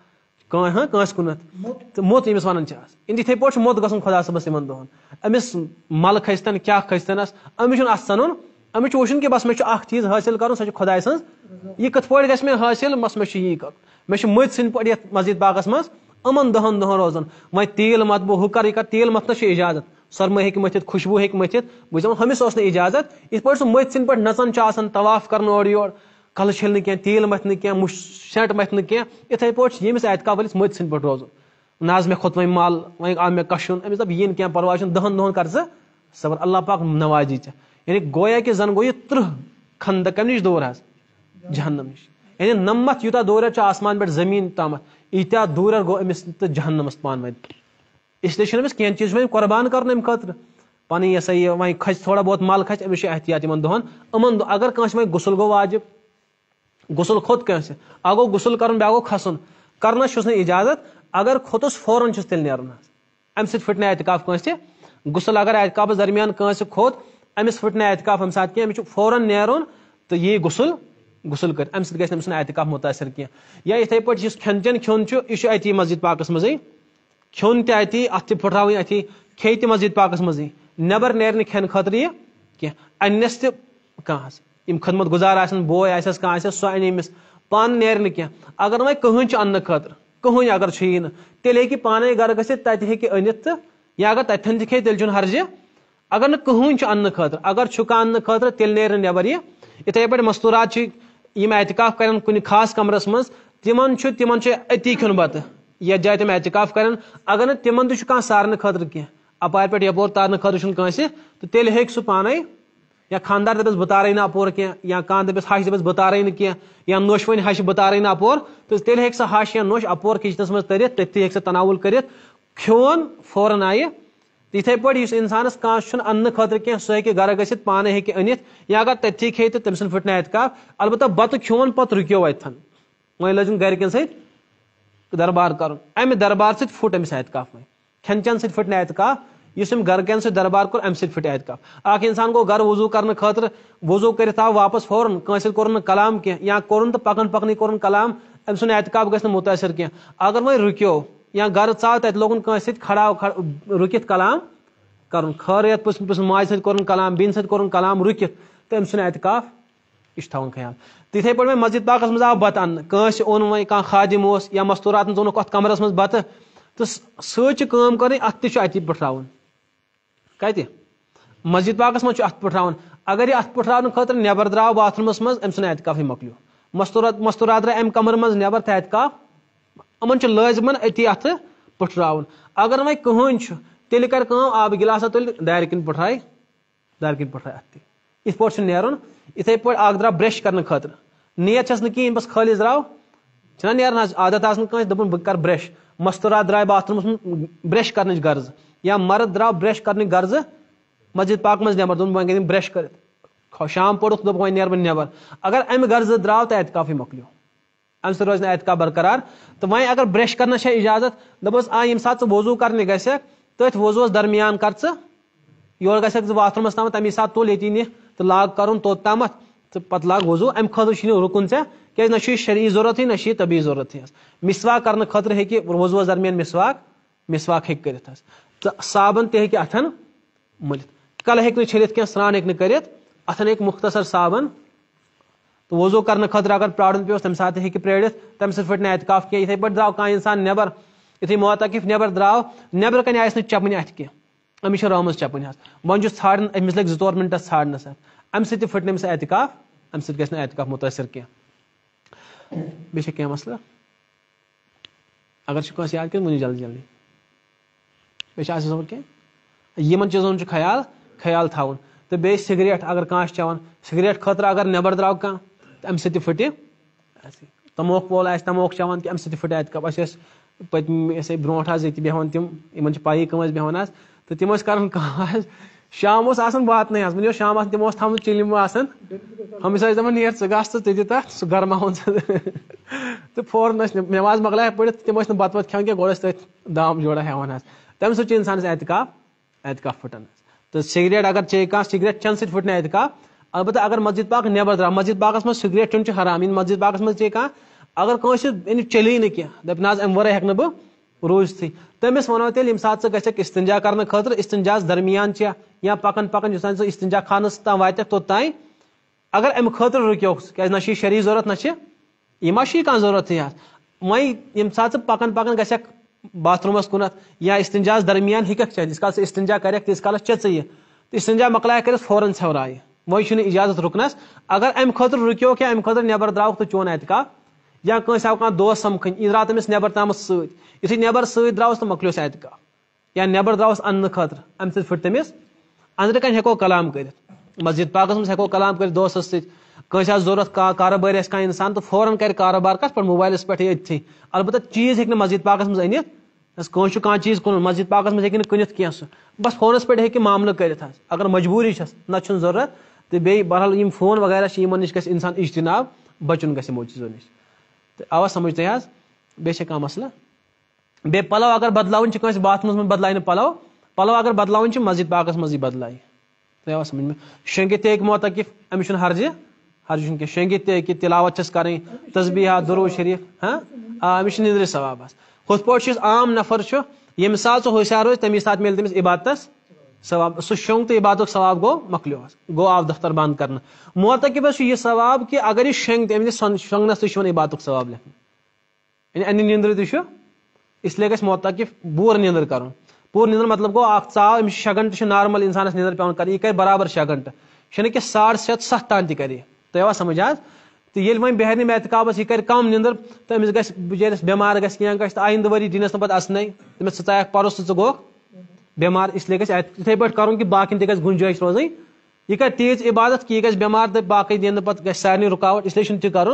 कंस कुन तो मोत यमिस वन इथे पे मोत गसन खुदा सबस इन दोहन अमिस मल खस्तन क्या खस्तनस अमिस अत सनुन अमिस वुचन कि बस मे चीज हासिल कर सह खुदा सज यह कत पे गस मे हासिल बस मे यी कर मे मत सन पे मस्जिद पाकस मज अमन दहन दहन रोजान वह तेल मत बो हु कर यह कर तेल मतनस इजाजत सरमे हे मथित खुशबू हे मथित बुझ हमिस इजाजत इत पे मत सन पे नचन तवाफ कर और योर कल छल कह तेल मथ कह मुश सेंट मथ कह इथे पे यमिस एहतिकाफ वालिस मत सन पे रोजन नाज मे खोत वह मल वह आव मे कशुन अमिस दप यी कह परवाह दहन दहन कर सबर अल्लाह पाक नवाजी चे यानी गोया कि जन गो यह त्रुह खंद कम नश दूर जहन्नम नश यानी नमत यूता दूर आसमान पे जमीन तामत ईत्या दूर गो अमिस तो जहन्नमस पान वे इसलिए अमिस कह चीज कुर्बान कर खतर पन यह सा यह वह खस थोड़ा बहुत मल खस अमिस एहतियात इन दोहन अमन अगर कंस वह गुसल गो वाजिब गुसल खोत कंस आ गो गुसल कर बे गो खसन करनस इजाजत अगर खोतस फौरन तेल नेरन अम सत फट एहतिकाफ कंस गुसल अगर एहतिकाफस दरमियान कंस खोत अमिस फट एहतिकाफ अम सात कह फौरन नेरुन तो यह गुसल गुसल कर अम सत गस एहतिकाफ मुतासर कह या इथे पे खेन चेन खोन यह अति मस्जिद पाकस मज खोन ती अत फुटा अति खे त मस्जिद पाकस मज नबर नेरन खेन खतर यह कह अनस तह यम खदमत गुजार आसन बोय आसस कह आसस सह अन अमिस पान नेरन कह अगर वह कहें अन्न खतर कहें अगर यी तेल हे पाने गर गसित तत हे अनित या अगर तथन तह खे तेल हर्ज अगर न कहें अन्न खतर अगर छुक अन्न खतर तेल नेर नबर यह इथे पे मस्तूरात यम एहतिकाफ कर कुन खास कमरस मज तिमन तिमन अति खुन बत यह जाए तम एहतिकाफ कर अगर न तिमन तह कह सारन खतर कह अपार पे यपोर तारन खतर कंस तो तेल हे सह पाने या खानदार दपस बह तारे ना अपोर कह या कह दपस हश दपस बह तारे कह या नोश वन हश बह तारे ना अपोर तो तेल हे सह हश या नोश अपोर किचनस मज तरित तथी हे तनावुल कर खोन फौरन आय इथे पे इंसानस कह अन्न खतर कह सह हे गर ग पाने हे अनित या अगर तथी खे तो तम फुट एहतिकाफ अलबत्ता बत खोन पत रुको अतन वह लजन गरकन सत दरबार कर अमि दरबार सत फुट अमिस एहतिकाफ वह खेन चेन सत फुट एहतिकाफ इस गरकन सत दरबार कोर अमि सत फुट एहतिकाफ अख इंसान गो गर वजू कर खतर वजू कर वापस फौरन कंस कोर कलाम कह या कोर तो पकन पकन कोर कलाम अम सुन एहतिकाफ गि मुतासर कह अगर वह रुको या गर चाव तत लोगन कंस खड़ा रुकित कलाम कर खैरियत पुस माज सत कोर कलाम बिन सत कोर कलाम रुकित तो अम सुन एहतिकाफ यह थवन ख्याल तिथे पे मस्जिद पाकस मज आव बत अन्न कंस ओन वह कह खादिम या मस्तूरात ओन अत कमरस मज बत तो सम कर अत अति पठावन कत मस्जिद पाकस मज अत पठावन अगर यह अत पठावन खतर नबर द्राव बाथरूमस मज अम सुन एहतिकाफ मकलो मस्तूरात मस्तूरात द्राय अम कमर मज नबर तो एहतिकाफ अमन लाजमन अति अत पठावन अगर वह कहन तेल कर आब गिलासा तुल दार किन पठाए दार किन पठाए अत इत पे नेरन इथे पे अख द्राव ब्रश कर खतर नियत कहें बस खाली द्राव छा नेरन आदत आन दपन बह कर ब्रश मस्तूरात द्राय बाथरूम ब्रश कर गर्ज या मर्द द्राव ब्रश कर गर्ज मस्जिद पाक मज नबर दोन वह ब्रश कर शाम पड़ुक दोप वह नेर बह नबर अगर अमि गर्ज द्राव तो एहतिकाफ मकलो अम सत रोज एहतिकाफ बरकरार तो वह अगर ब्रश कर इजाजत दपस आ ये सात वजू कर ग तथ वजूस दरमियान कर योर ग बाथरूमस तम तमी सात तुल ये nih तो लाग कर तोत तम तो पत लाग वजू अम खतर रुकन ऐ क्या ना शरी जरूरत ना तबी जरूरत मिसवाक कर खतर हे वजूस दरमियान मिसवाक मिसवाक हे कर तो साबन ते अथन मलित कल हे छलित क्या स्नान हे कर अथन एक मुख्तसर साबन तो वजू कर खतर अगर प्राड़न पे तम सात हे प्रेड़ित तम सत फट एहतिकाफ क्या इथे पे द्राव कह इंसान नबर इथे मोतकिफ नबर द्राव नबर कन आस चपन अथ कह अमिस रामज चपन वन छाड़न अमिस लग जोर मिनटस छाड़नस अम सत फट नमिस एहतिकाफ अम सत गि एहतिकाफ मुतासर कह बे क्या मसला अगर कस याद कर वन जल्दी जल्दी बे कह यमन चीजों ख्याल ख्याल थवन तो बे सिगरेट अगर कह चवान सिगरेट खतर अगर नबर द्राव कह तो अम सत फट तमोक वोल आस तमोक चवान कि अम सत फट एहतिकाफ अस पत्म ब्रोट ये बेहान तम इन पाई कम बेहान तो तम कर शाम वातन वो शाम तम थम चिलिम हमिस दपान नेर ग तथ सह गरमावन तो फौरन नमाज मकलाय पढ़ तम बत वत खान गोड़ तथ दाम जोड़ा हेवान तम सह इंसान एहतिकाफ एहतिकाफ फुटन तो सिगरेट अगर चे कह सिगरेट चन सत फुट एहतिकाफ अलबत्त अगर मस्जिद पाक नबर द्राव मस्जिद पाकस मज सिगरेट चुन हराम इन मस्जिद पाकस मज चे कह अगर कंस चली न कह दप ना अम वर हेक बह रूजत तमिस वनो तेल यम सात गक इस्तिंजा कर खतर इस्तिंजास दरमियान या पकन पकन जिस सह इस्तिंजा खानस तान वात तोतान अगर अमि खतर रुको क्या ना शरी जरूरत ना यह कह जरूरत वह यम सात पकन पकन गक बाथरूमस कुन या इस्तिंजास दरमियान हिक इस काल इस्तिंजा कर तीस काल चे यह इस्तिंजा मकलाय कर फौरन छवराय वह इजाजत रुकनस अगर अमि खतर रुको क्या अमि खतर नबर द्राव तो चोन एहतिकाफ या कंस आव कह दोस समखन यह द्राव तमिस नबर तम सु नबर सत द्रावस तो मकलियोस एहतिकाफ या नबर द्रावस अन्न खतर अम सत फुट तमिस अंदर कन हेको कलाम कर मस्जिद पाकस मज हेको कलाम कर दोस सस जरूरत कारोबार कह इंसान तो फौरन कर कारोबार कत पे मोबाइलस पे ये अलबत्त चीज हे मस्जिद पाकस मज अनित कंस कह चीज कुन मस्जिद पाकस मज हे कनित कह सह बस फोनस पे हे मामल कर अगर मजबूरी ना जरूरत तो बे बहरहाल यम फोन वगैरह इन नश ग इंसान इज्तनाब बचुन ग यमो चीजों नश तो आवा समझ तुम बे कह मसला बे पलव अगर बदलावन बाथरूम में बदलाय पलव पलव अगर बदलावन मस्जिद पाकस मज बदलाय तो आवा समझ में शंगित ते मोतकिफ अमिस हर्ज हर्ज कह शंगित ते तिलावत कर तस्बीह दुरूद शरीफ हाँ अमिस निंद्र सवाब हुथ पे आम नफर ये सात सह होशियार रोज तमी सात मिल तमिस इबादत सवाब सह शोंग तो इबादत सवाब गो मकलो गो आव दफ्तर बंद कर मोतकिबस यह सवाब कि अगर यह शंग तमिस शोंगनस तो इबादत सवाब लिखन अन निंद्र तो इसलिए गि मोतकिफ पूर निंद्र कर पूर निंद्र मतलब गो अख चाव अमिस शे गंट नार्मल इंसानस निंद्र पे कर यह कर बराबर शे गंट कि साढ़ सत सत तान तह कर तो आवा समझ आज तो ये वह बेहर एहतिकाफस यह कर कम निंद्र तो अमिस ग बिचारिस बेमार ग आइंद वरी दिनस पे असन तमिस चा परस तो गो बेमार इसलिए गि इथे पे कर कि बाकी तक गुंजाइश रोज यह कर तीज इबादत कि यह बेमार तो बाकी दिन पे सारे रुकावट इसलिए तह कर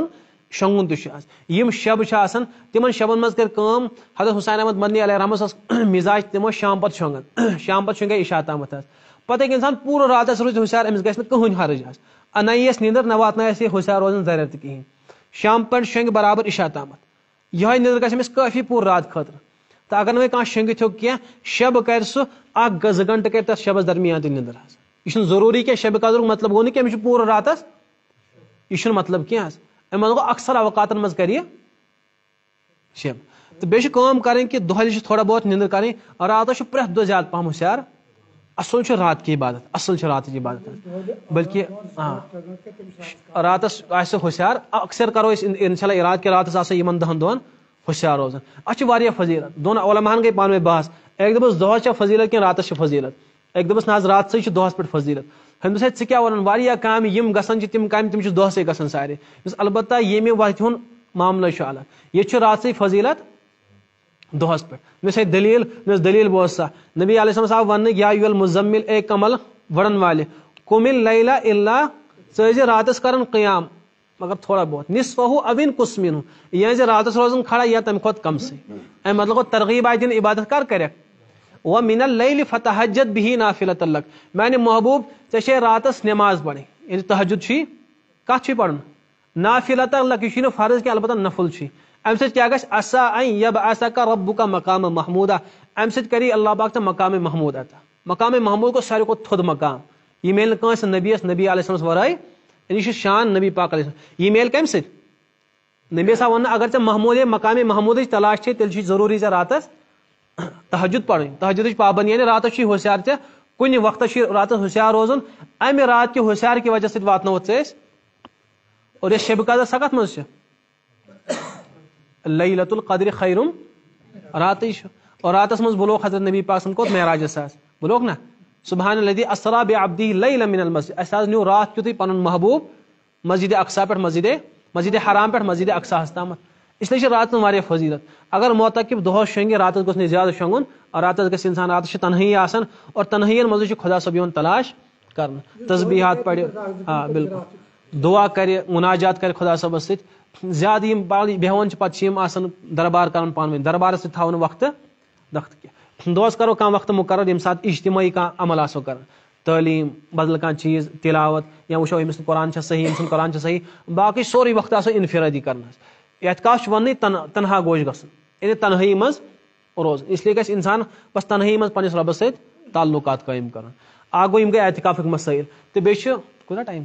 शंगुन तम शब तिमन शबन मज कर हजरत हुसैन अहमद मदनी अलैहि रहमत मिजाज तमो शाम पे शोंगन शाम पे शोंगे इशा तम पे इंसान पूरा रात रोज हुशार अमिस गह कहन हर्ज न यस नींदर न वात हुशार रोजन जर कहें शाम पे शोंग बराबर इशा तम यह नींदर गमिस काफी पूरा रात खतर तो अगर वे कह शोंगित हो कह शब कर सह ज गंट कर तथ शबस दरमियान तह नींदर यह जरूरी क्या शब कदर मतलब गो कि अमिस पूरा रात यह मतलब कह अमो अक्सर अवकातन मज कर शब तो बे करें कि दोहल थोड़ा बहुत नींदर करें रात प्रेथ दो ज्यादा पहम हुशार असल रात की इबादत असल रात की इबादत बल्कि हाँ रात हुशार अक्सर करो इंशाल्लाह इराद के रात इन दहन दोहन हुशार रोजान अ फजीलत दोन उलमाहन गई पान में बहस एक दस दोहस फजीलत कि रात फजीलत एक दस ना रात से दोहस पे फजीलत हम थे क्या वन काम यम गसन तम काम तम दोहस गसन सारे अलबत्त ये वत हूं मामला अलग ये रात से फजीलत दोहस पे मे दलील मे दलील बोस सा नबी अलैहि साहब वन या युल मुजम्मिल ए कमल वड़न वाले कुमिल लैला इल्ला सज रातस करन क़याम मगर थोड़ा बहुत निस्फहु अविन कुस्मिन यह रातस रोजन खड़ा या तम खुद कम से ए मतलब तरगीब आय दिन इबादत कर करे व मिनल लैल फतहज्जद बिही नाफिलतन लक मैंने महबूब चे रातस नमाज पढ़े यानी तहज्जुद छी कत पढ़न नाफिलतन लक यह फर्ज के अलबत्ता नफल छी अम क्या असा यब असा का रब्बु का मकाम महमूदा अम करी अल्लाह पाक तो मकाम महमूद अता मकाम महमूद को सारे को थोद मकाम यह मेल कंस नबीस नबी अलैहि वराय यह शान नबी पाक यह मेल कम स नबी सा वन अगर चे महमूद मकाम महमूद तलाश तेल जरूरी चे रातस तहज्जुद पढ़ तहज्जुद पाबंद यानी रात होशियार चे कुन वक्त रात होशियार रोजन अमि रात के होशियार की वजह से वातनो और यह शब कदर सकत मज लैलतुल क़द्र खैरुम रात और रातस मज बुलोक हजरत नबी पाक को मेराज सास बुलोक ना सुबहान लदी असरा बिअब्दी लैला मिनल मस्जिद असास न्यू रात क्यों पन महबूब मस्जिद अक्सा पे मस्जिद मस्जिद हराम पे मस्जिद अक्सा हस्ताम इसलिए रात वारिया फजीलत अगर मोतकिब दोहस शोंगे रात गोस ज्यादा शोंगुन और रात गस इंसान रात तनही आसन और तनहीन मज खुदा सब यवन तलाश कर तस्बीहात पढ़ हाँ बिल्कुल दुआ करे मुनाजात करे खुदा सबस सत ज्यादा बेहवन पे दरबार कर पान वन दरबार से थवन वक्त दख्त कह दोस करो कह वक्त मुकर ये सात इज्तिमाई कह अमल आसो कर तालीम बदल कह चीज़ तिलावत या वो अमिस कुरान सही अमिस कुरान सही बाकी सोरे वक्त आसो इनफिरादी कर एहतिकाफ वन तन तनहा गोश गसन यानी तनहाई मज रोज इसलिए गस इंसान बस तनहाई मज पन्निस रबस सत ताल्लुकात कायम कर आ गो गई एहतिकाफ मसाइल तो बे कूत टाइम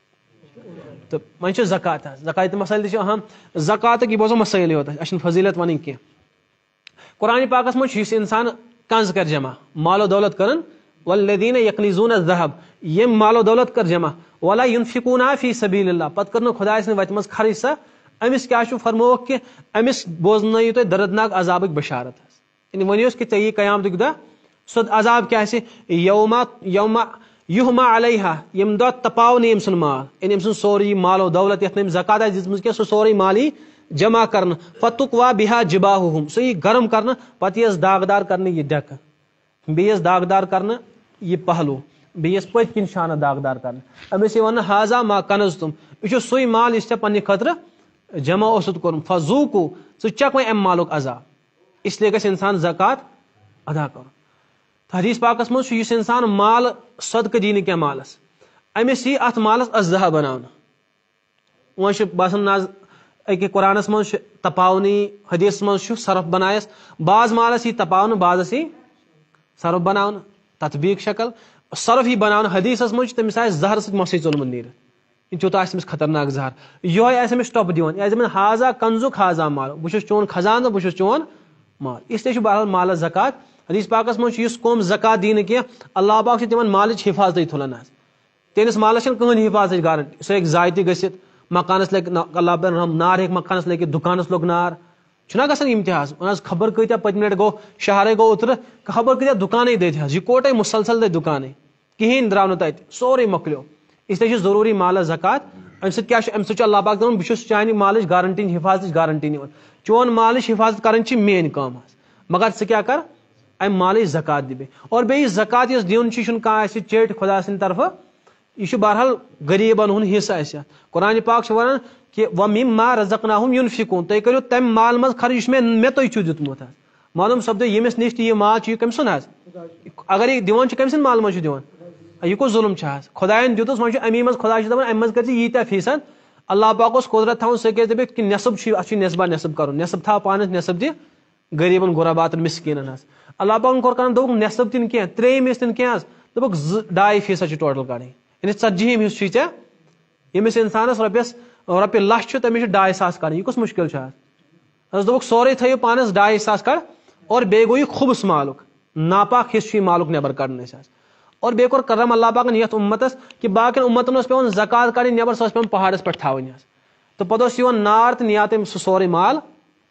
तो वो ज़कात ज़कात मसाइल अहम ज़कात की बोजो मसाइल योत अ फजीलत वन कह कुरान पाकस मज इंसान कंज कर जमा मालो दौलत कर वल्लदीन यकनिज़ून ज़हब ये मालो दौलत कर जमा वला युनफिकूना फी सबीलिल्लाह पत कर खुदा वत मज खर्च सा अमिस क्या फरमो कि अमिस बोजन तुम दर्दनाक अजाब बशारत वन कि ये कयामत दह सो अजाब क्या यौमा यौमा युहमा अलैहा यम दो तपाव ने यम माल इन यम सोरी मालो दौलत यथ ज़कात दिस सो सोरी माली जमा कर फतुकवा बिहा जिबाहुम सो यह गर्म कर पे दागदार कर यह डेक बेस दागदार कर यह पहलू बेस पत किन शान दागदार कर अमिस वन हाजा मा कनज तुम यह सो माल इस पे खतर जमा कोर फजूकू सो चक वो अम मालुक अजाब इसलिए गस इंसान ज़कात अदा कर हदीस पाकस मज इंसान माल सदक दीन क्या मालस अमिस यी अत मालस अजहा बनान वन बसान नाज अके कुरानस मज तपावनी हदीस मज सरफ बनायस बाज मालस यी तपावन बाजस यी सरफ बनान तत्बीक शक्ल सरफ ही बनान हदीसस मज तमिस आय जहर सत मस चोलमुत नीर यूत आमिस खतरनाक जहर यह अमिस टप दिवन यह हाजा कंजुक हाजा माल बहुत चोन खजान बहुत चोन माल इसलिए बहरहाल माल ज़कात हदीस पाकस मज कौम ज़कात दी कह अल्लाह पाक तिमन मालच हिफाजत तुलान तेनिस मालस कहन हिफाजत गारंटी सह जाय गसित मकानस लग अल्लाह पे नार हेक मकानस लग दुकानस लोग नार छुना गसन इम्तिहाज वन खबर कत्या पत मिनट गो शहर गो उतर खबर कत्या दुकान दे यह कोटे मुसलसल दे दुकान कहें द्राव तत सोरे मकलो इसलिए जरूरी माल ज़कात अम क्या अम अल्लाह पाक दपान बहुत चान मालच गारंटी हिफाजत गारंटी निवन चोन मालच हिफाजत कर मेन काम मगर स क्या कर अम माल ज़कात दिबे और बे ज़कात यस दिन कह चेट खुदा सद तरफ यह बहरहाल गरीबन हुन हिस्सा कुरान पाक वन कि व मिम्मा रज़क़नाहुम युनफिकून तुम करो तम माल मज खर्च मे मे तुम छो दितमुत मालूम सपदो यमिस निश यह माल यह कम सुन अगर यह दिवान कम सिंद माल मज दिवान यह को जुल्म खुदायन दितुस वो अमी मज खुदा दपान अमि मज कर यीत्या फीसद अल्लाह पाक कुदरत थवन सह कर कि नेसब नेसबा नेसब कर नेसब था पान नेसब दि गरीबन गुरबातन मिसकीन अल्लाह पाक कोर कर दोप नेसब तीन कह त्रेम इन कह दोप ढाई फीसद टोटल कड़े यानी षतजीम हिस्स चे यमिस इंसानस रपियस रपि लछ तमिस ढाई सास कड़े यह कुछ मुश्किल दोप सोरे थो पानस ढाई सास कड़ और बे गो यह खुबस मालुक नापाक हिस्स मालुक नबर कड़न और बे कोर करम अल्लाह पाकन यथ उम्मतस कि बाकी उम्मतन पे ज़कात कड़ी नबर सो पे पहाड़स पे थवन तो पे नार तो निया तम सोरे माल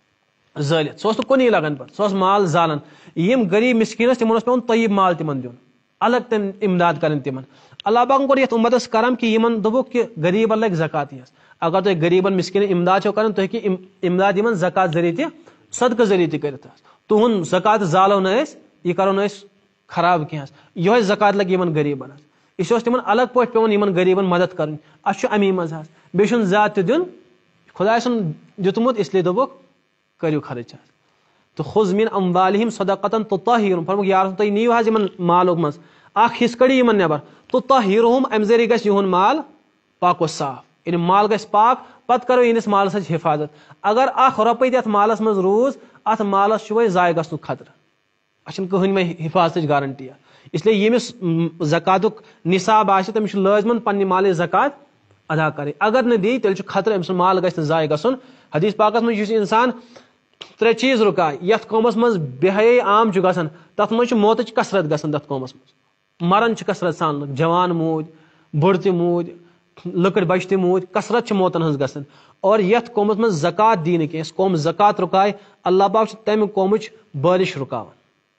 जलित सो कुन लगन पे सो माल जालन यम गरीब मिस्कीनस तिमन पे तय्यब माल तिमन दिन अलग तम इमदाद कर तिमन अल्लाह पाकन कोर यथ उम्मतस करम कि यमन दोबुक कि गरीबन लग ज़कात यस अगर तुम गरीबन मिस्कीन इमदाद छो कर तुम इमदाद यमन ज़कात जरिए सदक़ जरिए कर तुहन ज़कात जालो न यह करो न खराब कह यह ज़कात लगे यमन गरीबन यह तिमन अलग पे पे यमन गरीबन मदद कर अमी मज बे ज्यादा दिन खुदा दितमुत इसलिए दोबुक करू खर्च तो खुज़ मिन अम्वालिहिम सदक़तन तुत्तहिरुहुम फरमुक यार तुम नीव हज यमन मालुक मज अख हिस्स कड़ी यमन नबर तुत्तहिरुहुम अमि जरिए गस युहुन माल पाक व साफ यानी माल गस पाक पत करो इनिस मालस हिफाजत अगर अख रुपये तथ मालस मज रूज अत मालस जाय गसनुक खतरा अच्छन कहन में हिफाजत गारंटी इसलिए यमिस ज़कातुक निसाब आसे तमिस लाजमन पन्ने माल ज़कात अदा करे अगर न दी तेल खतरे अम्स माल गस जाय गसन हदीस पाकस मज इंसान त्रे चीज रुकाय यथ कौमस मज बेहया आम गसन तथ मज मौत कसरत गसन तथ कौमस मज मरन कसरत सान जवान मूद बुढ़ त मूद लकड़ बच त मूद कसरत मौतन हज गसन और यथ कौमस मज ज़कात दी न कौम ज़कात रुकाय अल्लाह पाक तम कौमच बारिश रुकावन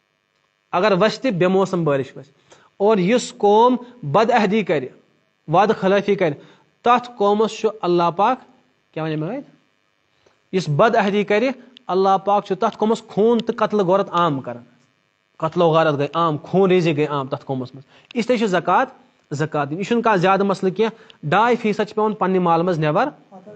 अगर वस बेमौसम बारिश वस और इस कौम बदअहदी कर वाद खिलाफी कर तथ कौमस अल्लाह पाक क्या वन मे इस बदअहदी कर अल्लाह पाक तथ कौमस खून तो कत्ल गौरत आम कर कत्लो गारत गई आम खून रेजी गई आम तथ कौमस मज इसलिए ज़कात ज़कात दिन यह कह ज्यादा मसल कह ढाई फीसद पे पे माल मज नबर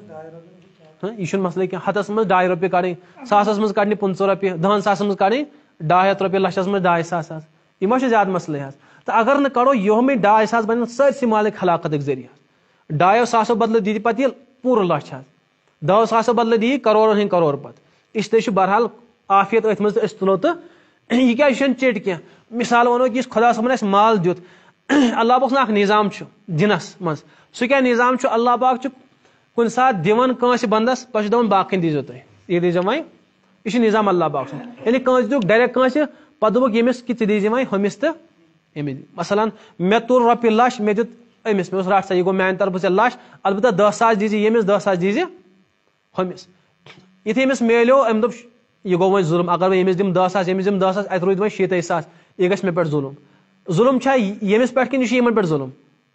यह मसल कह हतस मज ढाई रुपये कड़े सासस मज कड़ने पंचह रुपये दहन सास मज कड़े ढाई हथ रुपये लछस मज ढाई सास यह ज्यादा मसल तो अगर न कड़ो योमे ढाई सास बन सरसी मालिक हलाकत जरिए ढाई सासों बदल दी पे पूर लछ दहो सासों बदल दी करोड़न हंद करोड़ पे इसलिए बहरहाल आफियत अथ मज तुलो तो यह क्या चिट कह मिसाल वनो कि खुदा सबन माल दित अल्लाह पाक अख निज़ाम दिनस मज सह क्या निज़ाम अल्लाह पाक कुन सात दिवन कंस बंदस पे दपान बाकी दीजो तुम यह दीजो वह यह निज़ाम अल्लाह पाक यानी कंस दुक डायरेक्ट कंस पे दोक यमिस कि दी वह हमिस तो अमिस मसलन मे तुर रपये लछ मे दित अमिस मे रट सा यह गो मान तरफ से लछ अलबत्ता दह सास दीजिए यमिस दह सास दीजिए हमिस ये अमिस मिलो अम दोप यह गो वह जुल्म अगर वह यमिस दिम दह सास यमिस दिम दह सास अत रूद वह शीत सास यह गस मे पे जुल्म जुल्म छा यमिस पे कि यह यमन पे जुल्म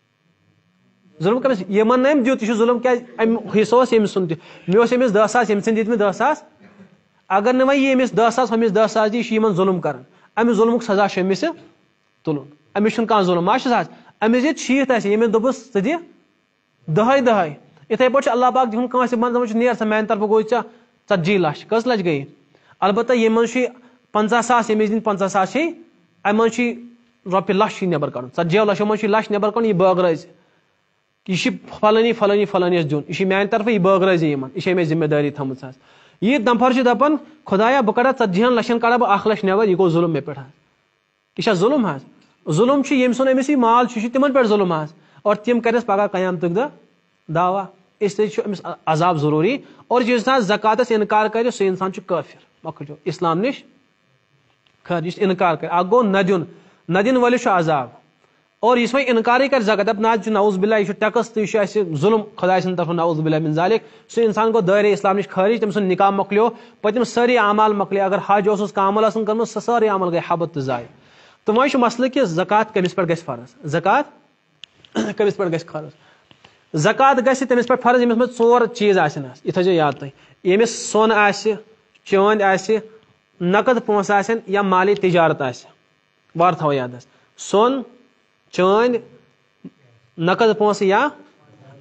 जुल्म कमिस यमन अम दित यह जुल्म क्या हिस्सो यमिस सुन मे यमिस दह सास यमिस दित मे दह सास अगर न वह यमिस दह सास हमिस दह सास दी यह जुल्म कर अमि जुल्मुक सजा अमिस तुलन अमिस कह जुल्म मा अमिस दित शीत यमिस दोपस ज दि दहाई दहाई इथे पे अल्लाह पाक दिहन कंस बंद नेर सा मान तरफ गो षतजी लछ कस लच गई अलबत्ता ये मज पंचाह सास यमिस दिन पंचाह सास अम रपये लछ नबर कर षतजियो लछो मज लछ नबर कर यह बागराज यह फलानी फलानी फलानिस दिन यह मान तरफ यह बागराज यमन यह मे जिम्मेदारी थम यह नफर दपान खुदाया बह कड़ा षतजिहन लछन कड़ा बह अख लछ नबर यह गो जुल्म मे पे यह जुल्म हज जुल्म यम सुन अमिस माल तिमन पे जुल्म हज और तिम कर पगह कयामतुक दह दावा इसलिए अमिस अजाब जरूरी और जिस इंसान ज़कातस इनकार करे सह इंसान काफिर मखो इस्लाम निश खैर इनकार कर अ गो न दिन न दिन वलिस अजाब और इस वह इनकार कर ज़कात अब नाज नऊज़ बिल्लाह यह टैक्स तो यह जुल्म खुदा सद तरफ नऊज़ बिल्लाह मिन ज़ालिक सह इंसान गो दायरे इस्लाम निश खारिज तम सुन निकाह मकलियो पतिम सारी अमाल मकले अगर हज उस कामल कर्म सह सारी अमल गई हबत तो ज़ाय तो वह मसल कि ज़कात कमिस पे गस फर्ज ज़कात कमिस पे गस फर्ज ज़कात गस तमिस पे फर्ज यमिस मज चोर चीज आसन यह थो याद तुम यमिस सोन आसि चांद आसि नकद पोस आसन या माली तिजारत आसि वार थो याद सोन चांद नकद पोस या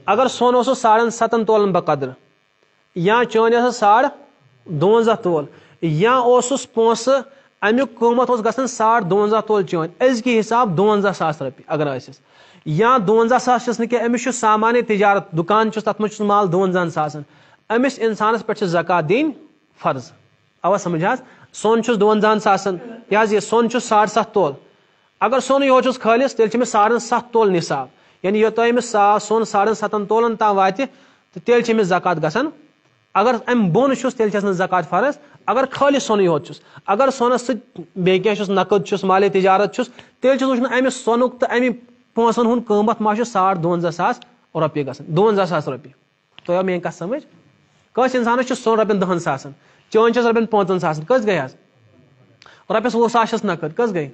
अगर सोन ओस साढ़न सतन तोलन बकद्र या चोन साढ़ दुवंजा तोल या ओसुस पोस अमुक कीमत ओस गसन साढ़ दुवंजा तोल चोन अजकि हिसाब दुवंजा सास रपी अगर आसिस या दुवंजा सास छस न अमिस सामान तिजारत दुकान तथ मज माल दुवंजान सासन अमिस इंसानस पे ज़कात दिन फर्ज आवा समझ हाज सोन दुवंजान सासन यह सोन साढ़ सत्त तोल अगर सोन यो खालिस तेल साढ़ सत्त तोल निसाब यानी यो अमिस सोन साढ़ सतन तोलन ताम वात तेल ज़कात गसन अगर अम बोन तेल ज़कात फर्ज अगर खाली सोन योत अगर सोनस बे नकद माल तिजारत तेल वुचन अमिस सोनुक तो अमि पोसन हुन कीमत मा साढ़ दुवंजा सास रपये गसन दुवंजा सास रपये तो मेन कत समझ कस इंसानस सोन रपयन दहन सासन चोन रपयन पांचन सासन कस गई रपयस वह सास नकद कस गई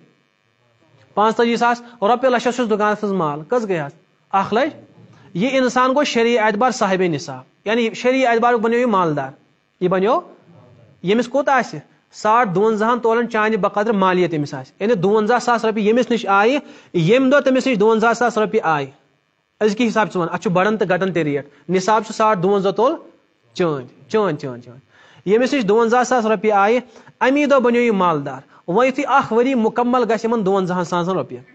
पाँच तजी सास रपये लक्षस दुकान मज माल कस गई अख लच यह इंसान गो शरी एतबार साहिब निसाब यानी शरी एतबार बनो यह मालदार यह बनो यमिस कोत आसि साढ़ दुवंजाहन तोलन चांद बकद्र मालियत अमिस आसि यानी दुवंजा सास रपये यमिस निश आय यम दो तमिस निश दुवंजा सास रपये आय अजकि हिसाब वन अत बढ़न तो घटन ते रेट निसाब साढ़ दुवंजा तोल चांद चांद चांद चांद यमिस निश दुवंजा सास रपये आय अमी दो बनो यह मालदार वह यु अख वरी मुकम्मल गन दुवंजाहन सासन रपये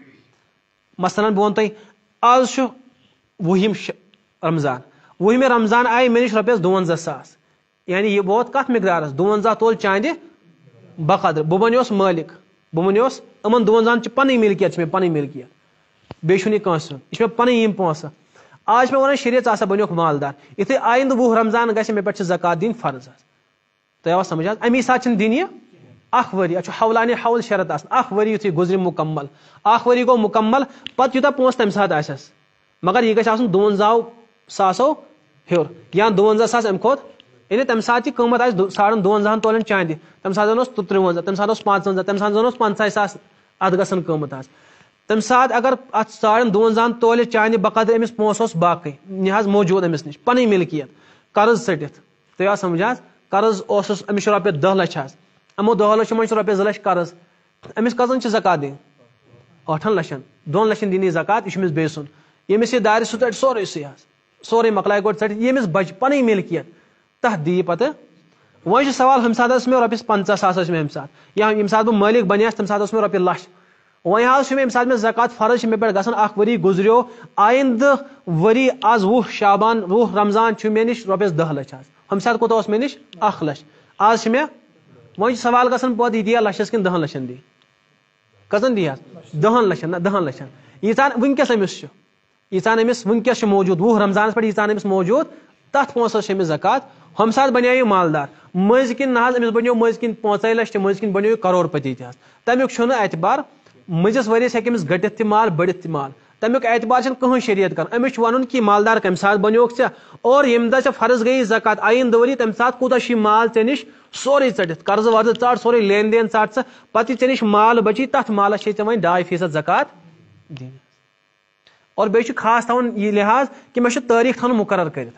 मसलन बह वन तुम आज वुहिम रमजान वुहिम रमजान आय मे निश रपयस दुवंजा सास यानी यह वोत कत मिकदारस दुवंजा तोल चांद बकद्र बह बनियोस मालिक बह बनियोस यमन दुवंजान पन मिल्कियत मे पन मिल्कियत बेह कंस यह पन यम पोस आज मे वन शरीयत आसा बनियोक मालदार इथे आइंद वुह रमजान गि मे पे ज़कात दिन फर्ज तो आवा समझ अमी सात दिन यह अख वरी अ हवलान हवल शरत अख वरी यु गुजर मुकम्मल अख वरी गो मुकम्मल पत यूता पोस तम सात आसस मगर यह गि दुवंजाओ सासो हेर या दुवंजा सास अम खोत यानी तम सात कीमत आ साढ़ दुवंजाहन तोलन चांद तम सात त्रुवंजा तम सात पांचवंजा तम सात पंचाह सास अत गसन कीमत आज तम सात अगर अत साढ़ दुवंजाहन तोल चांद बकद्र अमिस पोस बाकी यह मौजूद अमिस निश पन मिल्कियत कर्ज सटित तो समझ कर्ज ओस अमिस रपये दह लच अमो दह लक्ष मज रपये जो लक्ष कर्ज अमिस कजन ज़कात दिन अठन लक्षन दोन लक्षन दिन ज़कात यह अमिस बे सुन यमिस यह दार सह सोरे सह सोरे मकलाय गोट ट यमिस बच पन मिल्कियत तथ दी पत वह सवाल हम सात मे रपयस पंचाह सास मे सात या यम सात बह मालिक बनियास तम सात मे रपये लक्ष वह हाज मे सात मे ज़कात फर्ज मे पे गसन अख वरी गुजरियो आइंद वरी आज वुह शाबान वुह रमजान मे निश रपयस दह लक्ष हम सात कोत मे निश अख लक्ष आज मे वह सवाल गसन पद यह दिया लक्षस किन दहन लक्षन दी कजन दिया दहन लक्षन ना दहन लक्षन यीचान वनकस अमिस यीचान अमिस वनकस मौजूद वुह रमजान पे यीचान अमिस मौजूद तथ पोसस अमिस ज़कात हम सात बनिया मालदार मज किन ना अमिस बनो मज किन पांच लक्ष मज किन बनो करोड़पति तमिक एतबार मजिस वरियस हे अमिस घटित त माल बढ़ित त माल तमिक एतबार कहीं शरीयत कर अमिस वन कि मालदार कम सात बनियोक चे और यम दह फर्ज गई ज़कात आइंद वरी तम सात कूत माल ऐ निश सोरे चटित कर्ज वर्ज चाट सोरे लेन देन चाट पे ऐ निश माल बची तथ मालस वे ढाई फीसद ज़कात दिन और बे खास थवन यह लिहाज कि मे तारीख थवन मुकर्रर कर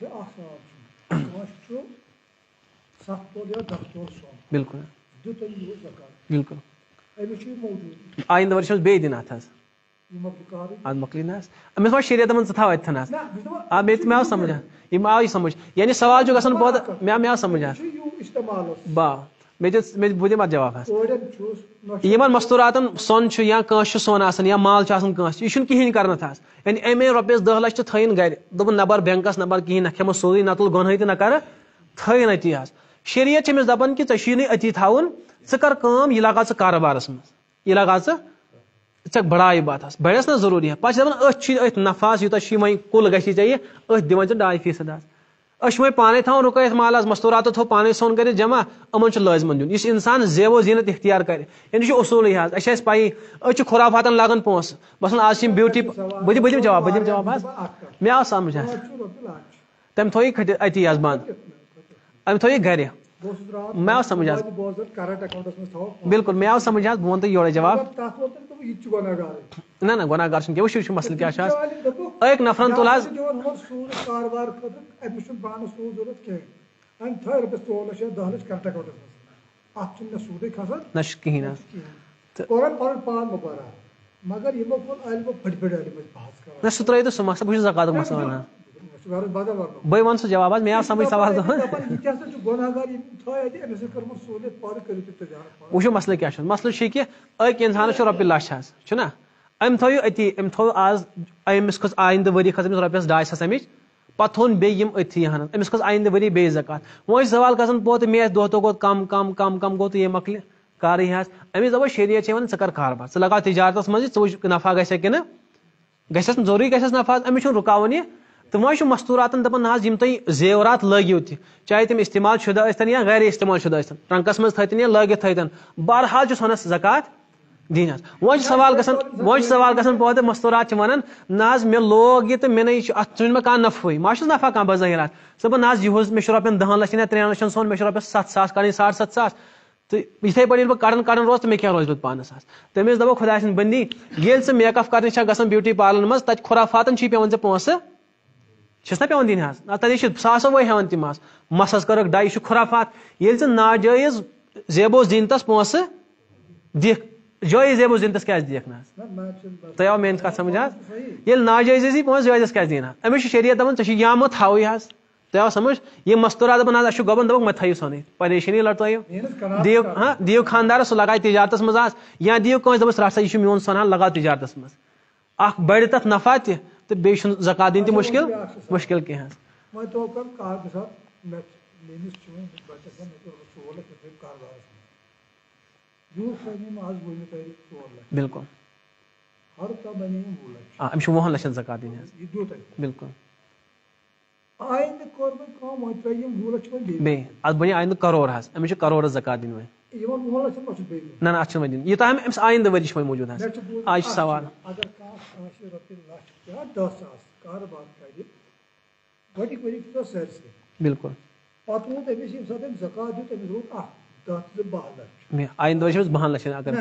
बिल्कुल बिल्कुल आइंद वर्ष बे दिन अत आज मकली ना अमिस वा शरीयत मन था अतन आ मे मे आव समझ यम आव समझ यानी सवाल जो गसन बहुत मे मे आव समझ बा मे मे बुझे मत जवाब यमन मस्तूरातन सोन या कंस सोन आसन या माल कंस यह कहीं कर यानी अमे रपयस दह लक्ष थन गर दोपन नबर बैंकस नबर कहीं न खेमो सोजी न तुल गनहई तो न कर थन अति शरीयत अमिस दपान कि ऐ अति थवन कर काम यह लगा कारोबारस मज यह लगा चे बढ़ाई बात बढ़स ना जरूरी है पे दपान अथ नफास यूत वो कुल गि चाहिए अथ दिवन ढाई फीसद अश वो पाने थो रुकत माल मस्तूरात थो पाने सोन कर जमा अमन लाजमन दिन इस इंसान जेवो जीनत इख्तियार कर यानी उसूल अस पाई अ खुराफातन लागन पोस बस आज ब्यूटी बह बह जवाब बह जवाब मे आव समझ तम थो अति बंद अम थो गर मे आव समझ बिल्कुल मे आव समझ बह वन योड़े जवाब ना ना गुनाहगार क्या वो मसल क्या एक नफरन तुल ना कहीं ना सह त्रो तो सह मसल बहुत ज़कात मसला बह वन सह जवाब मे समझ सवाल वो मसल क्या मसल कि अक इंसान रोपये लच ना अम थो अति अम थो आज अमिस खस आइंद वरी खस रोपयस डाय सास अमिच पत थोन बेम अथी हन अमिस खस आइंद वरी बे ज़कात वो सवाल गन पोत मे दो तो गो कम कम कम कम गो तो ये मकल कार अमिस दप शरीयत वन क कारबार च लगा तजारत मज नफा गस कि गस जरूरी गस नफा अमिस रुकावन यह तो वह मस्तूरात दपान ना तुम जेवरात लगियो तह चाहे तुम इस्तेमाल शुदा इन या गैर इस्तेमाल शुदा ट्रंकस मज थन या लगित थन बहरहाल वनस ज़कात दिन वो सवाल गसन वो सवाल गसन बहुत मस्तूरात वन ना मे लोग ये तो मे अत मे कह नफे मा नफा कह बज़ाहिरात सब ना यह मे रोपन दहन लचन या त्रेन लचन सोन मे रोपस सत सास कड़ साढ़ सत सास तो इथे पे बह कड़न कड़न रोज तो मे क्या रोज पानस तमिस दपो खुदा सिंद बंदी ये चे मेकअप कर ब्यूटी पार्लर मज तत खुराफातन पे पोस ना पे दिन तक सासो वो हेवन तम मसस कर डाई खुराफात ये नाजायज जेबो जीनतस पोस दिख जायज जेबो जीनतस क्या दिख ना तुम आव मेन कत समझ ये नाजायजी पोस जायज क्या दिन अमिस शरीयत दपान ऐ याम थावी तुम आव समझ ये मस्तूरा दपान अस गबन दप मत थो सोन परेशानी लड़तो दिव हाँ दिव खानदार सह लगा तजारत मज या दिव कस दपस रट सा यह मोन सोन लगा तजारत मज अख बढ़ तथ नफा तह तो बे ज़कात दिन मुश्किल मुश्किल कह बिल्कुल अमिस वुहन लचन ज़कात दिन बिल्कुल बे अत बन आइंद करोड़ अमिस करोड़ ज़कात दिन ना ना अच्छा दिन यूत अमिस आइंद वरी मौजूद आज सवाल बिल्कुल आइंद वरी बहन लचन अगर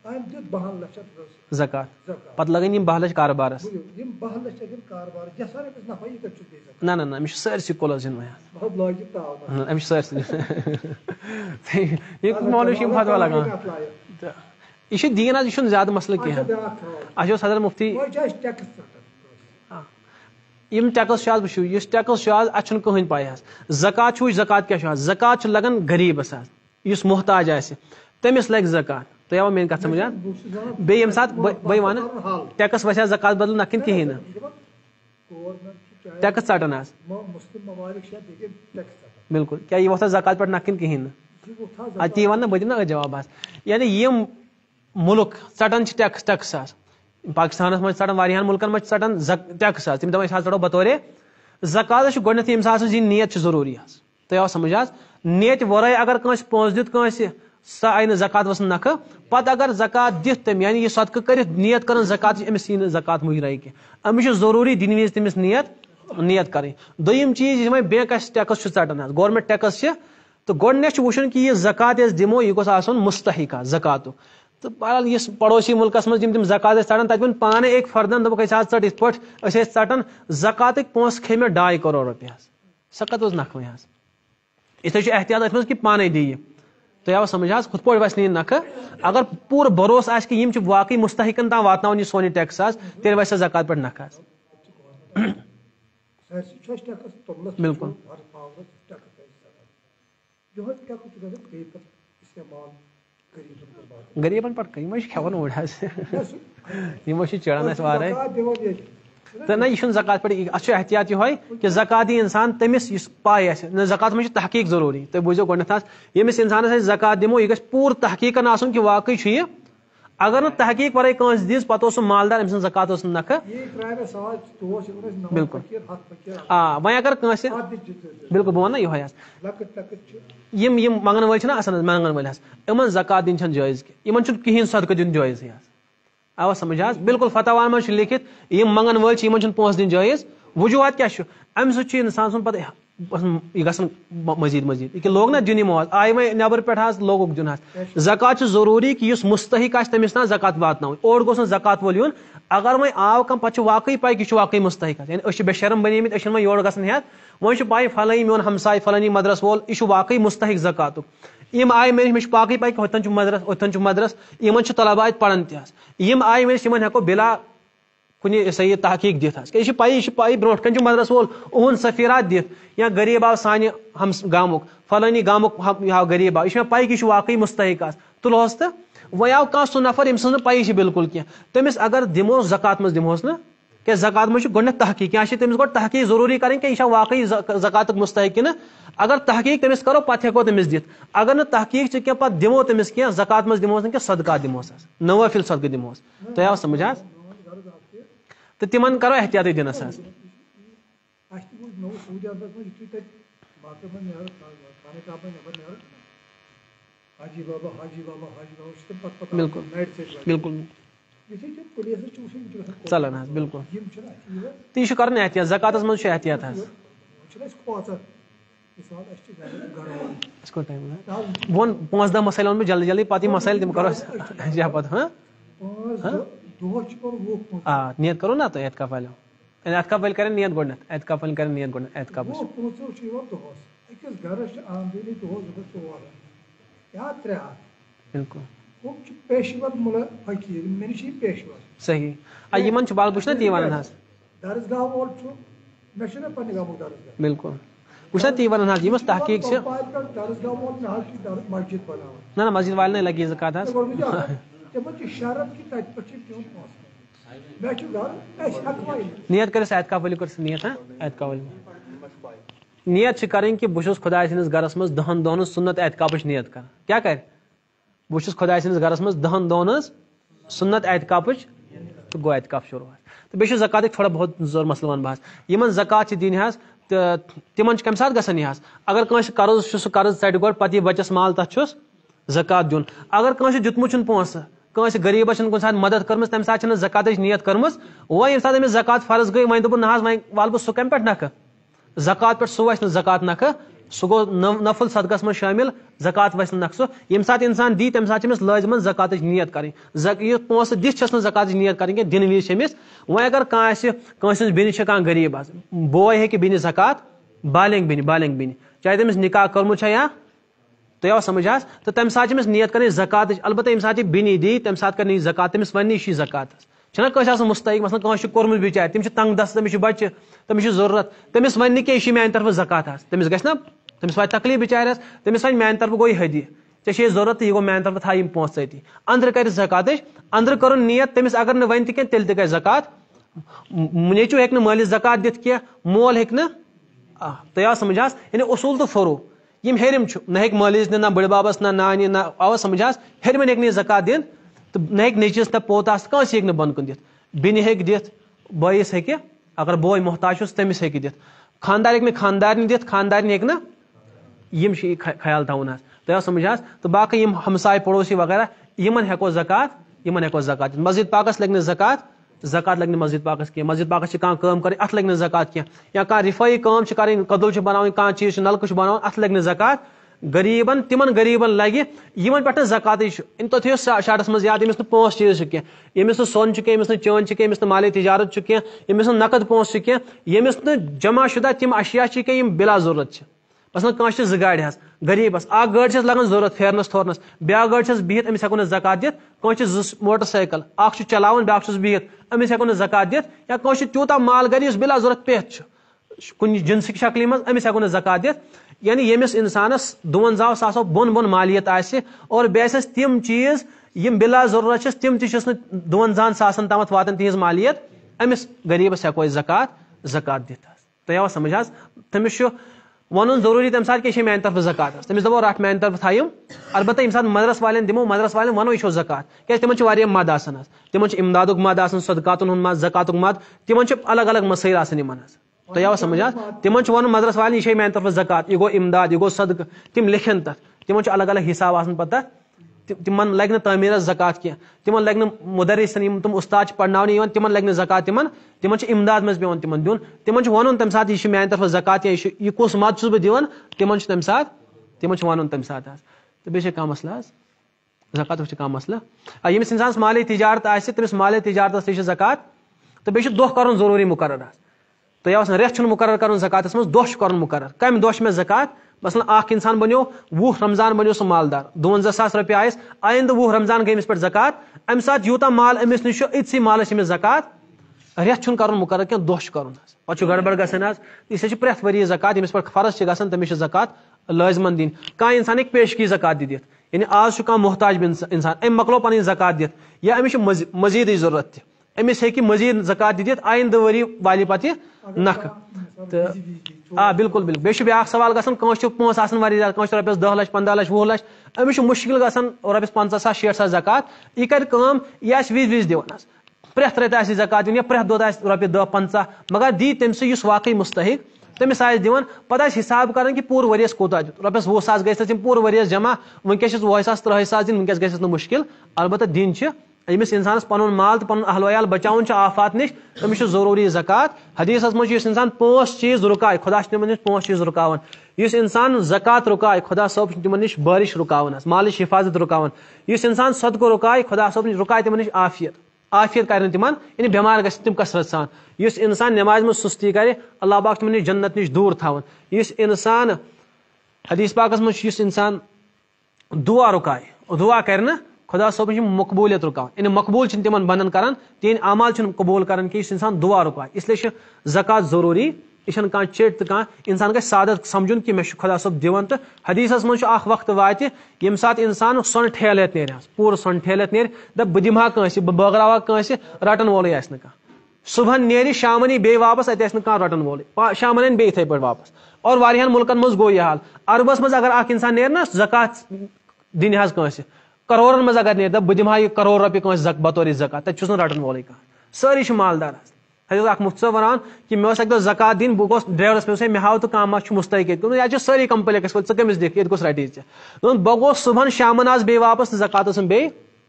ज़कात पत लगन यम बह लच कारबारस ना ना ना अमिस सरसी कुल दिन अमिस सरसी मौलवी फतवा लगान यह दीन यह ज्यादा मसल कह अस सदर मुफ्ती यम टैक्स वो इस टैक्स अत कहन पाई ज़कात ज़कात क्या ज़कात लगन गरीबस इस मोहताज आस तमिस लग ज़कात तुम आव मेन कत समझ बे ये सात बह वन टैक्स वसा ज़कात बदल नकिन कहें टैक्स षटन बिल्कुल क्या यह वोथा ज़कात पे नकिन कहें अत वन ना बह दिन जवाब यानी यम मुल्क षटन टैक्स टैक्स पाकिस्तान मज षटन वारियान मुल्कन मज षटन टैक्स तम दप षटो बतौर ज़कात गोडनथ यम दिन नियत जरूरी तुम आव समझ नियत वराय अगर कंस पोस दित कंस सह आई न ज़कात वस नख पत अगर ज़कात दित तम यानी यह सदक़ कर नियत कर ज़कात अमिस यी ज़कात मुहराई कह अमिस जरूरी दिन विज तमिस नियत नियत कर दोयम चीज यह बैंक टैक्स षटन गवर्नमेंट टैक्स तो गोडनथ वुचन कि यह ज़कात दिमो यह गोस आसन मुस्तहिका ज़कात तो बहरहाल इस पड़ोसी मुल्कस मज तम ज़कात षटन तक वन पाने एक फर्दन दोप ट इत पे षटन ज़कात पोस खे मे ढाई करोड़ रुपये सह कत नख वह इथे एहतियात अथ कि पाने दी तुम आव समझ खुद पे वस नख अगर पूर भरोस आ कि यम वाकई मुस्तहिकन तान वातन यह सोन टैक्स तेल वस ज़कात पे नख बिल्कुल गरीबन पे कम खेवन ओड यमो चढ़ान वारे तो ना यह ज़कात पे अत एहतियात यह कि ज़कात दी इंसान तमिस पाई न ज़कात में तहकीक जरूरी तुम बूझो गोडनथ यमिस इंसान ज़कात दिमो यह पूर तहकीकन आसन कि वाकई यह अगर न तहकीक वराई कंस दिस पत सह मालदार अम ज़कात नख बिल्कुल आ वह अगर कंस बिल्कुल बह वन यह यम यम मंगन वल आसान मंगन वल इन ज़कात दिन जायज़ इन कहें सदक़ दिन जायज़ आवा समझ बिल्कुल फतवा मज लिखित यम मंगन वल इन पोस दिन जायज़ वजूहत क्या अम सह इंसान सुन पे यह गसन मजीद मजीद कि लोग ना दिन मोज आय वह नबर पे लोग दिन ज़कात जरूरी कि मुस्तहिक तमिस ना ज़कात वातन और गोस ज़कात वोल यून अगर वह आव कम पे वाकई पाई कि वाकई मुस्तहिक यानी बेशरम बनिमित अ योर गसन हेत वह पाई फलानी मोन हमसाय फलानी मदरस वोल यह वाकई मुस्तहिक ज़कात यम आय मे मे पाकई पाई कि होतन मदरस होतन मदरस इन तलबा पढ़न तम आय मे हेको बिला कुछ सही तहकीक दित यह पी पी ब्रो कन मदरस वोल उन सफीरात दित या गरीब आव सान हम गामुक फलानी गामुक आव गरीब आव यह पी कि वाकई मुस्तहिक तुलहोस तो वह आव कह सह नफर यम सज पी बिल्कुल कह तमिस अगर दिमो ज़कात मज दिमोस ना क्या ज़कात मज गोडनेथ तहकीक क्या तमिस गो तहकीक जरूरी करें कि यह वाकई ज़कात मुस्तहिक कि अगर तहकीक तमिस करो पे हेको तमिस दित अगर न तहकीक क्या पे दिमो तमिस क्या ज़कात मज दिमोस क्या सदका दिमोस नवाफिल सदका दिमोस तो आव समझ तो तिमन करो एहतियात दिनस बिल्कुल बिल्कुल चलान बिल्कुल तो यह कर एहतियात ज़कात मज एहतियात वन पाँच दह मसाइल वन जल्दी जल्दी पत मसाइल तम करो हाँ आ नियत करो ना तो एतकाफ वाले एतकाफ वाले करें नियत गोडनेथ एतकाफ वाले करें नियत गोडनेथ एतकाफ बिल्कुल सही आ यमन बाल बुझना ती वन बिल्कुल बुझना ती वन यमस तहकीक ना ना मस्जिद वाले लगी ज़कात नियत कर एतकाफ वाली कर नियत हाँ एतकाफ वाली नियत करें कि बुश खुदा सस गरस मज दहन दोहन सुन्नत एतकाफ नियत कर क्या कर बुश खुदा सस गरस मज दहन दोहन सुन्नत एतकाफ तो गो एतकाफ शुरू तो बे ज़कात थोड़ा बहुत जोर मसल वन बहस यमन ज़कात दिन तिमन कम सात गसान यह अगर कस कर्ज सह कर्ज चट गो पे बचस माल तथ ज़कात दिन अगर कस दितमुत पोस कस गरीबस कुछ सात मदद कर्म तम सात ज़कात नियत कर्म वह ये सात अमिस ज़कात फर्ज गई वह दोप ना वह वाल बह सह कम पे नख ज़कात पे सह वस ज़कात नख सह गो नफल सदकस मज शामिल ज़कात वस नख सह ये सात इंसान दी तम सात लाजमन ज़कात नियत करें यह पोस दिस ज़कात नियत करें दिन विज वह अगर कस बेन कह गरीब बोय हे बेन ज़कात बालेंग बेन बालेंग बेन चाहे तमिस निकाह कर्मुत या तो यह समझ तो तम सात नियत करें ज़कात अलबत्त ये सात बेनी दी तम सात कर ज़कात तमिस वन ज़कात छना कस मुस्तक मसल कह कोर्मुत बिचार तम तंग दस्त तमिस बच्चे तमिस जरूरत तमिस वन कि मान तरफ ज़कात तमिस गि ना तमिस वात तकलीफ बिचार तमिस वन मान तरफ गई हदी ऐ जरूरत तो यह गो मान तरफ था पोस ती अंदर कर ज़कात अंदर कर नियत तमिस अगर न वन तेल तेल कर ज़कात नेचू हे मालिस ज़कात दित कह मोल हे तो यह समझ यानी उसूल तो फरो यम हेरम न हे मालिस ना बड़ बाबस ना नानी ना आवा समझ हेरमन हे ज़कात दिन तो न हे नचिस ना पोतास कस हे बन कुन दित बेन हे दित बयस हे अगर बोय मोहताज तमिस हे दित खानदार हे खानदार दित खानदार हे ना यम ख्याल थवन तो यह समझ तो बाकी यम हमसाय पड़ोसी वगैरह यमन हेको ज़कात यमन हेको ज़कात मस्जिद पाकस लगे ज़कात ज़कात लगे मस्जिद पाकस कह मस्जिद पाकस कम कर अत लगे ज़कात कह या कह रिफाई कम करें कदुल बना कह चीज नलक बना अत लगे ज़कात गरीबन तिमन गरीबन लगे यमन पे ज़कात इन तो थो शार्टस मज याद यमिस पांच चीज कह यमिस सोन यमिस चान कह यमिस माली तिजारत कह यमिस नकद पोस कह यमिस जमा शुदा तिम अशिया कह बिला जरूरत मसलन कह ज गाड़ गरीबस आ गाड़ लगन जरूरत फेरनस थोरनस ब्या गाड़ बिहित अमिस हेको ज़कात दित कह ज मोटरसाइकिल अख चलावन ब्या बिहित अमिस हेको ज़कात दित या कह तूता माल गर बिला जरूरत पेत कुन जिनसिक शक्ल मज अमिस हेको ज़कात दित यानी यमिस इंसानस दुवंजाह सासो बोन बोन मालियत आसे और बेस तिम चीज यम बिला जरूरत तिम तस दुवंजाहन सासन तम वातन तिज मालियत अमिस गरीबस हेको ज़कात ज़कात दित तो यह समझ तमिस वन जरूरी तम सात क्या मान तरफ ज़कात तमिस दपो रट मान तरफ थायम अलबत्त ये सात मदरस वाले दिमो मदरस वाले वनो यह ज़कात क्या तिमन मद आसान तिमन इमदादुक मद आसान सदकातुन हुंद मद ज़कातुक मद तिमन अलग अलग मसाइल आसान यमन तो यह समझ तिमन वन मदरस वाले यह मान तरफ ज़कात यह गो इमदाद यह गो सदक तिम लिखन तथ तिमन अलग अलग हिसाब आसान पता तिमन लगे तमीर ज़कात कह तिमन लगे मुदरिसन तुम उस्ताद पढ़ना तिमन लगे ज़कात तिमन तिमन इमदाद मज पे तिमन दिन तिमन वन तम सात यह मान तरफ ज़कात यह कुस मद छुस बह दिवन तिमन तम सात तिमन वन तम सात तो बे कह मसला ज़कात कह मसला यमिस इंसान माली तिजारत आसे तमिस माली तिजारत तह ज़कात तो बे दह कर जरूरी मुकर्रर तो यह रेत मुकर्रर कर ज़कात मज दह कर मुकर्रर कम दह में ज़कात मसलन अख इंसान बनो वुह रमजान बनो सह मालदार दुवंजा सास रुपये आयस आइंद वुह रमजान गई पे ज़कात अम सात यूता माल अमिस नश इतसी मालस अमिस ज़कात रेत कर मुकर क्या दोह कर पे गड़बड़ गसान इसलिए प्रेथ वरी ज़कात यमिस पे फर्ज गसान तमिस ज़कात लाजमन दिन कह इंसान एक पेश की ज़कात दित यानी आज कह मोहताज इंसान अम मकलो पन ज़कात दित या अमिस मजीद जरूरत अमिस हे मजीद ज़कात दित आइंद वरी वाली पे नख तो आ बिल्कुल बिल्कुल बे ब्या सवाल गसान पोस रोपस दह लच पंद्रह लच वह लच अमिस मुश्किल गसान रोपस पंचा सास शेठ सास ज़कात यह कर यह विज विज दिवान प्रेथ रेत आ ज़कात दिन या प्रेथ दोद रोपये दह पंचा मगर दी तम से वाकई मुस्तहिक तमिस आज दिवान पे हिसाब कर कि पूर वरियस कोता दित रोपस वह सास गई पूर वरियस जमा वनकस वह सास त्रह सास दिन वनकस गस मुश्किल अलबत्ता दिन यमिस इंसान पन माल तो पन अहल वयाल बचावन आफात नश तमिस जरूरी ज़कात हदीस मज इंसान पांच चीज रुकाय खुदा तमन पांच चीज रुकावन इस इंसान ज़कात रुकाय खुदा सब तमन नश बारिश रुकावन मालिश हिफाजत रुकावन इस इंसान सदको रुकाय खुदा सब रुकाय तमन नश आफियत आफियत कर तिमन यानी बेमार गस तिम कसरत सान इस इंसान नमाज में सुस्ती करे अल्लाह पाक तमन जन्नत नश दूर थावन इस इंसान हदीस पाकस मज इस इंसान दुआ रुकाय दुआ कर खुदा सब मकबूलियत रुकान यानी मकबूल तिमन बंदन करान तीन अमाल कबूल करान कि इंसान दुआ रुकाय इसलिए ज़कात जरूरी यह कह चिट तो कह इंसान गई सादत समझुन कि मे खुदा सब दिवन तो हदीस मज वक्त वात यम सात इंसान सोन ठेलत नेर पूर सोन ठेलत नेर दप बह दिमा कंस बह बगरावा कंस रटन वोल आस सुबह नेर शामन बे वापस अत रटन वोल शामन अन बे इथे पे वापस और वारियान मुल्कन मज गो यह हाल अरबस मज अगर अख इंसान नेर ना ज़कात दिन कंस करोरन मज अगर नेर दप बह दिमा करोर रोपये कंस बतौर ज़कात तक रटन वोल कह सारी मालदार अख मुफ्त वन कि मे अक ज़कात दिन बह गोस ड्राइवरस पे मे हाव तो कम मुस्तक ये सारी कंप्लेक्स वो कमिस दिख ये गोस रटी चे बह गोस सुबह शामन आज बे वापस ज़कात बे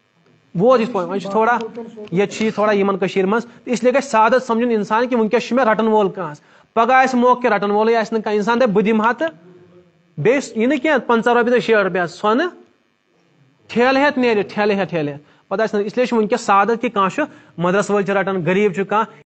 वो वो थोड़ा ये थोड़ा इन मज इसलिए गई सादत समझुन इंसान कि वनकस मे रटन वोल कह पगह मौके रटन वोल इंसान दप बह दिमा तो बे यह कह पंचा रोपये तो शेठ रुपये सोन ठेल हेत नेर ठेल हेत ठेल हेत पे इसलिए वनकस सादत कि कह मदरस वल रटान गरीब कह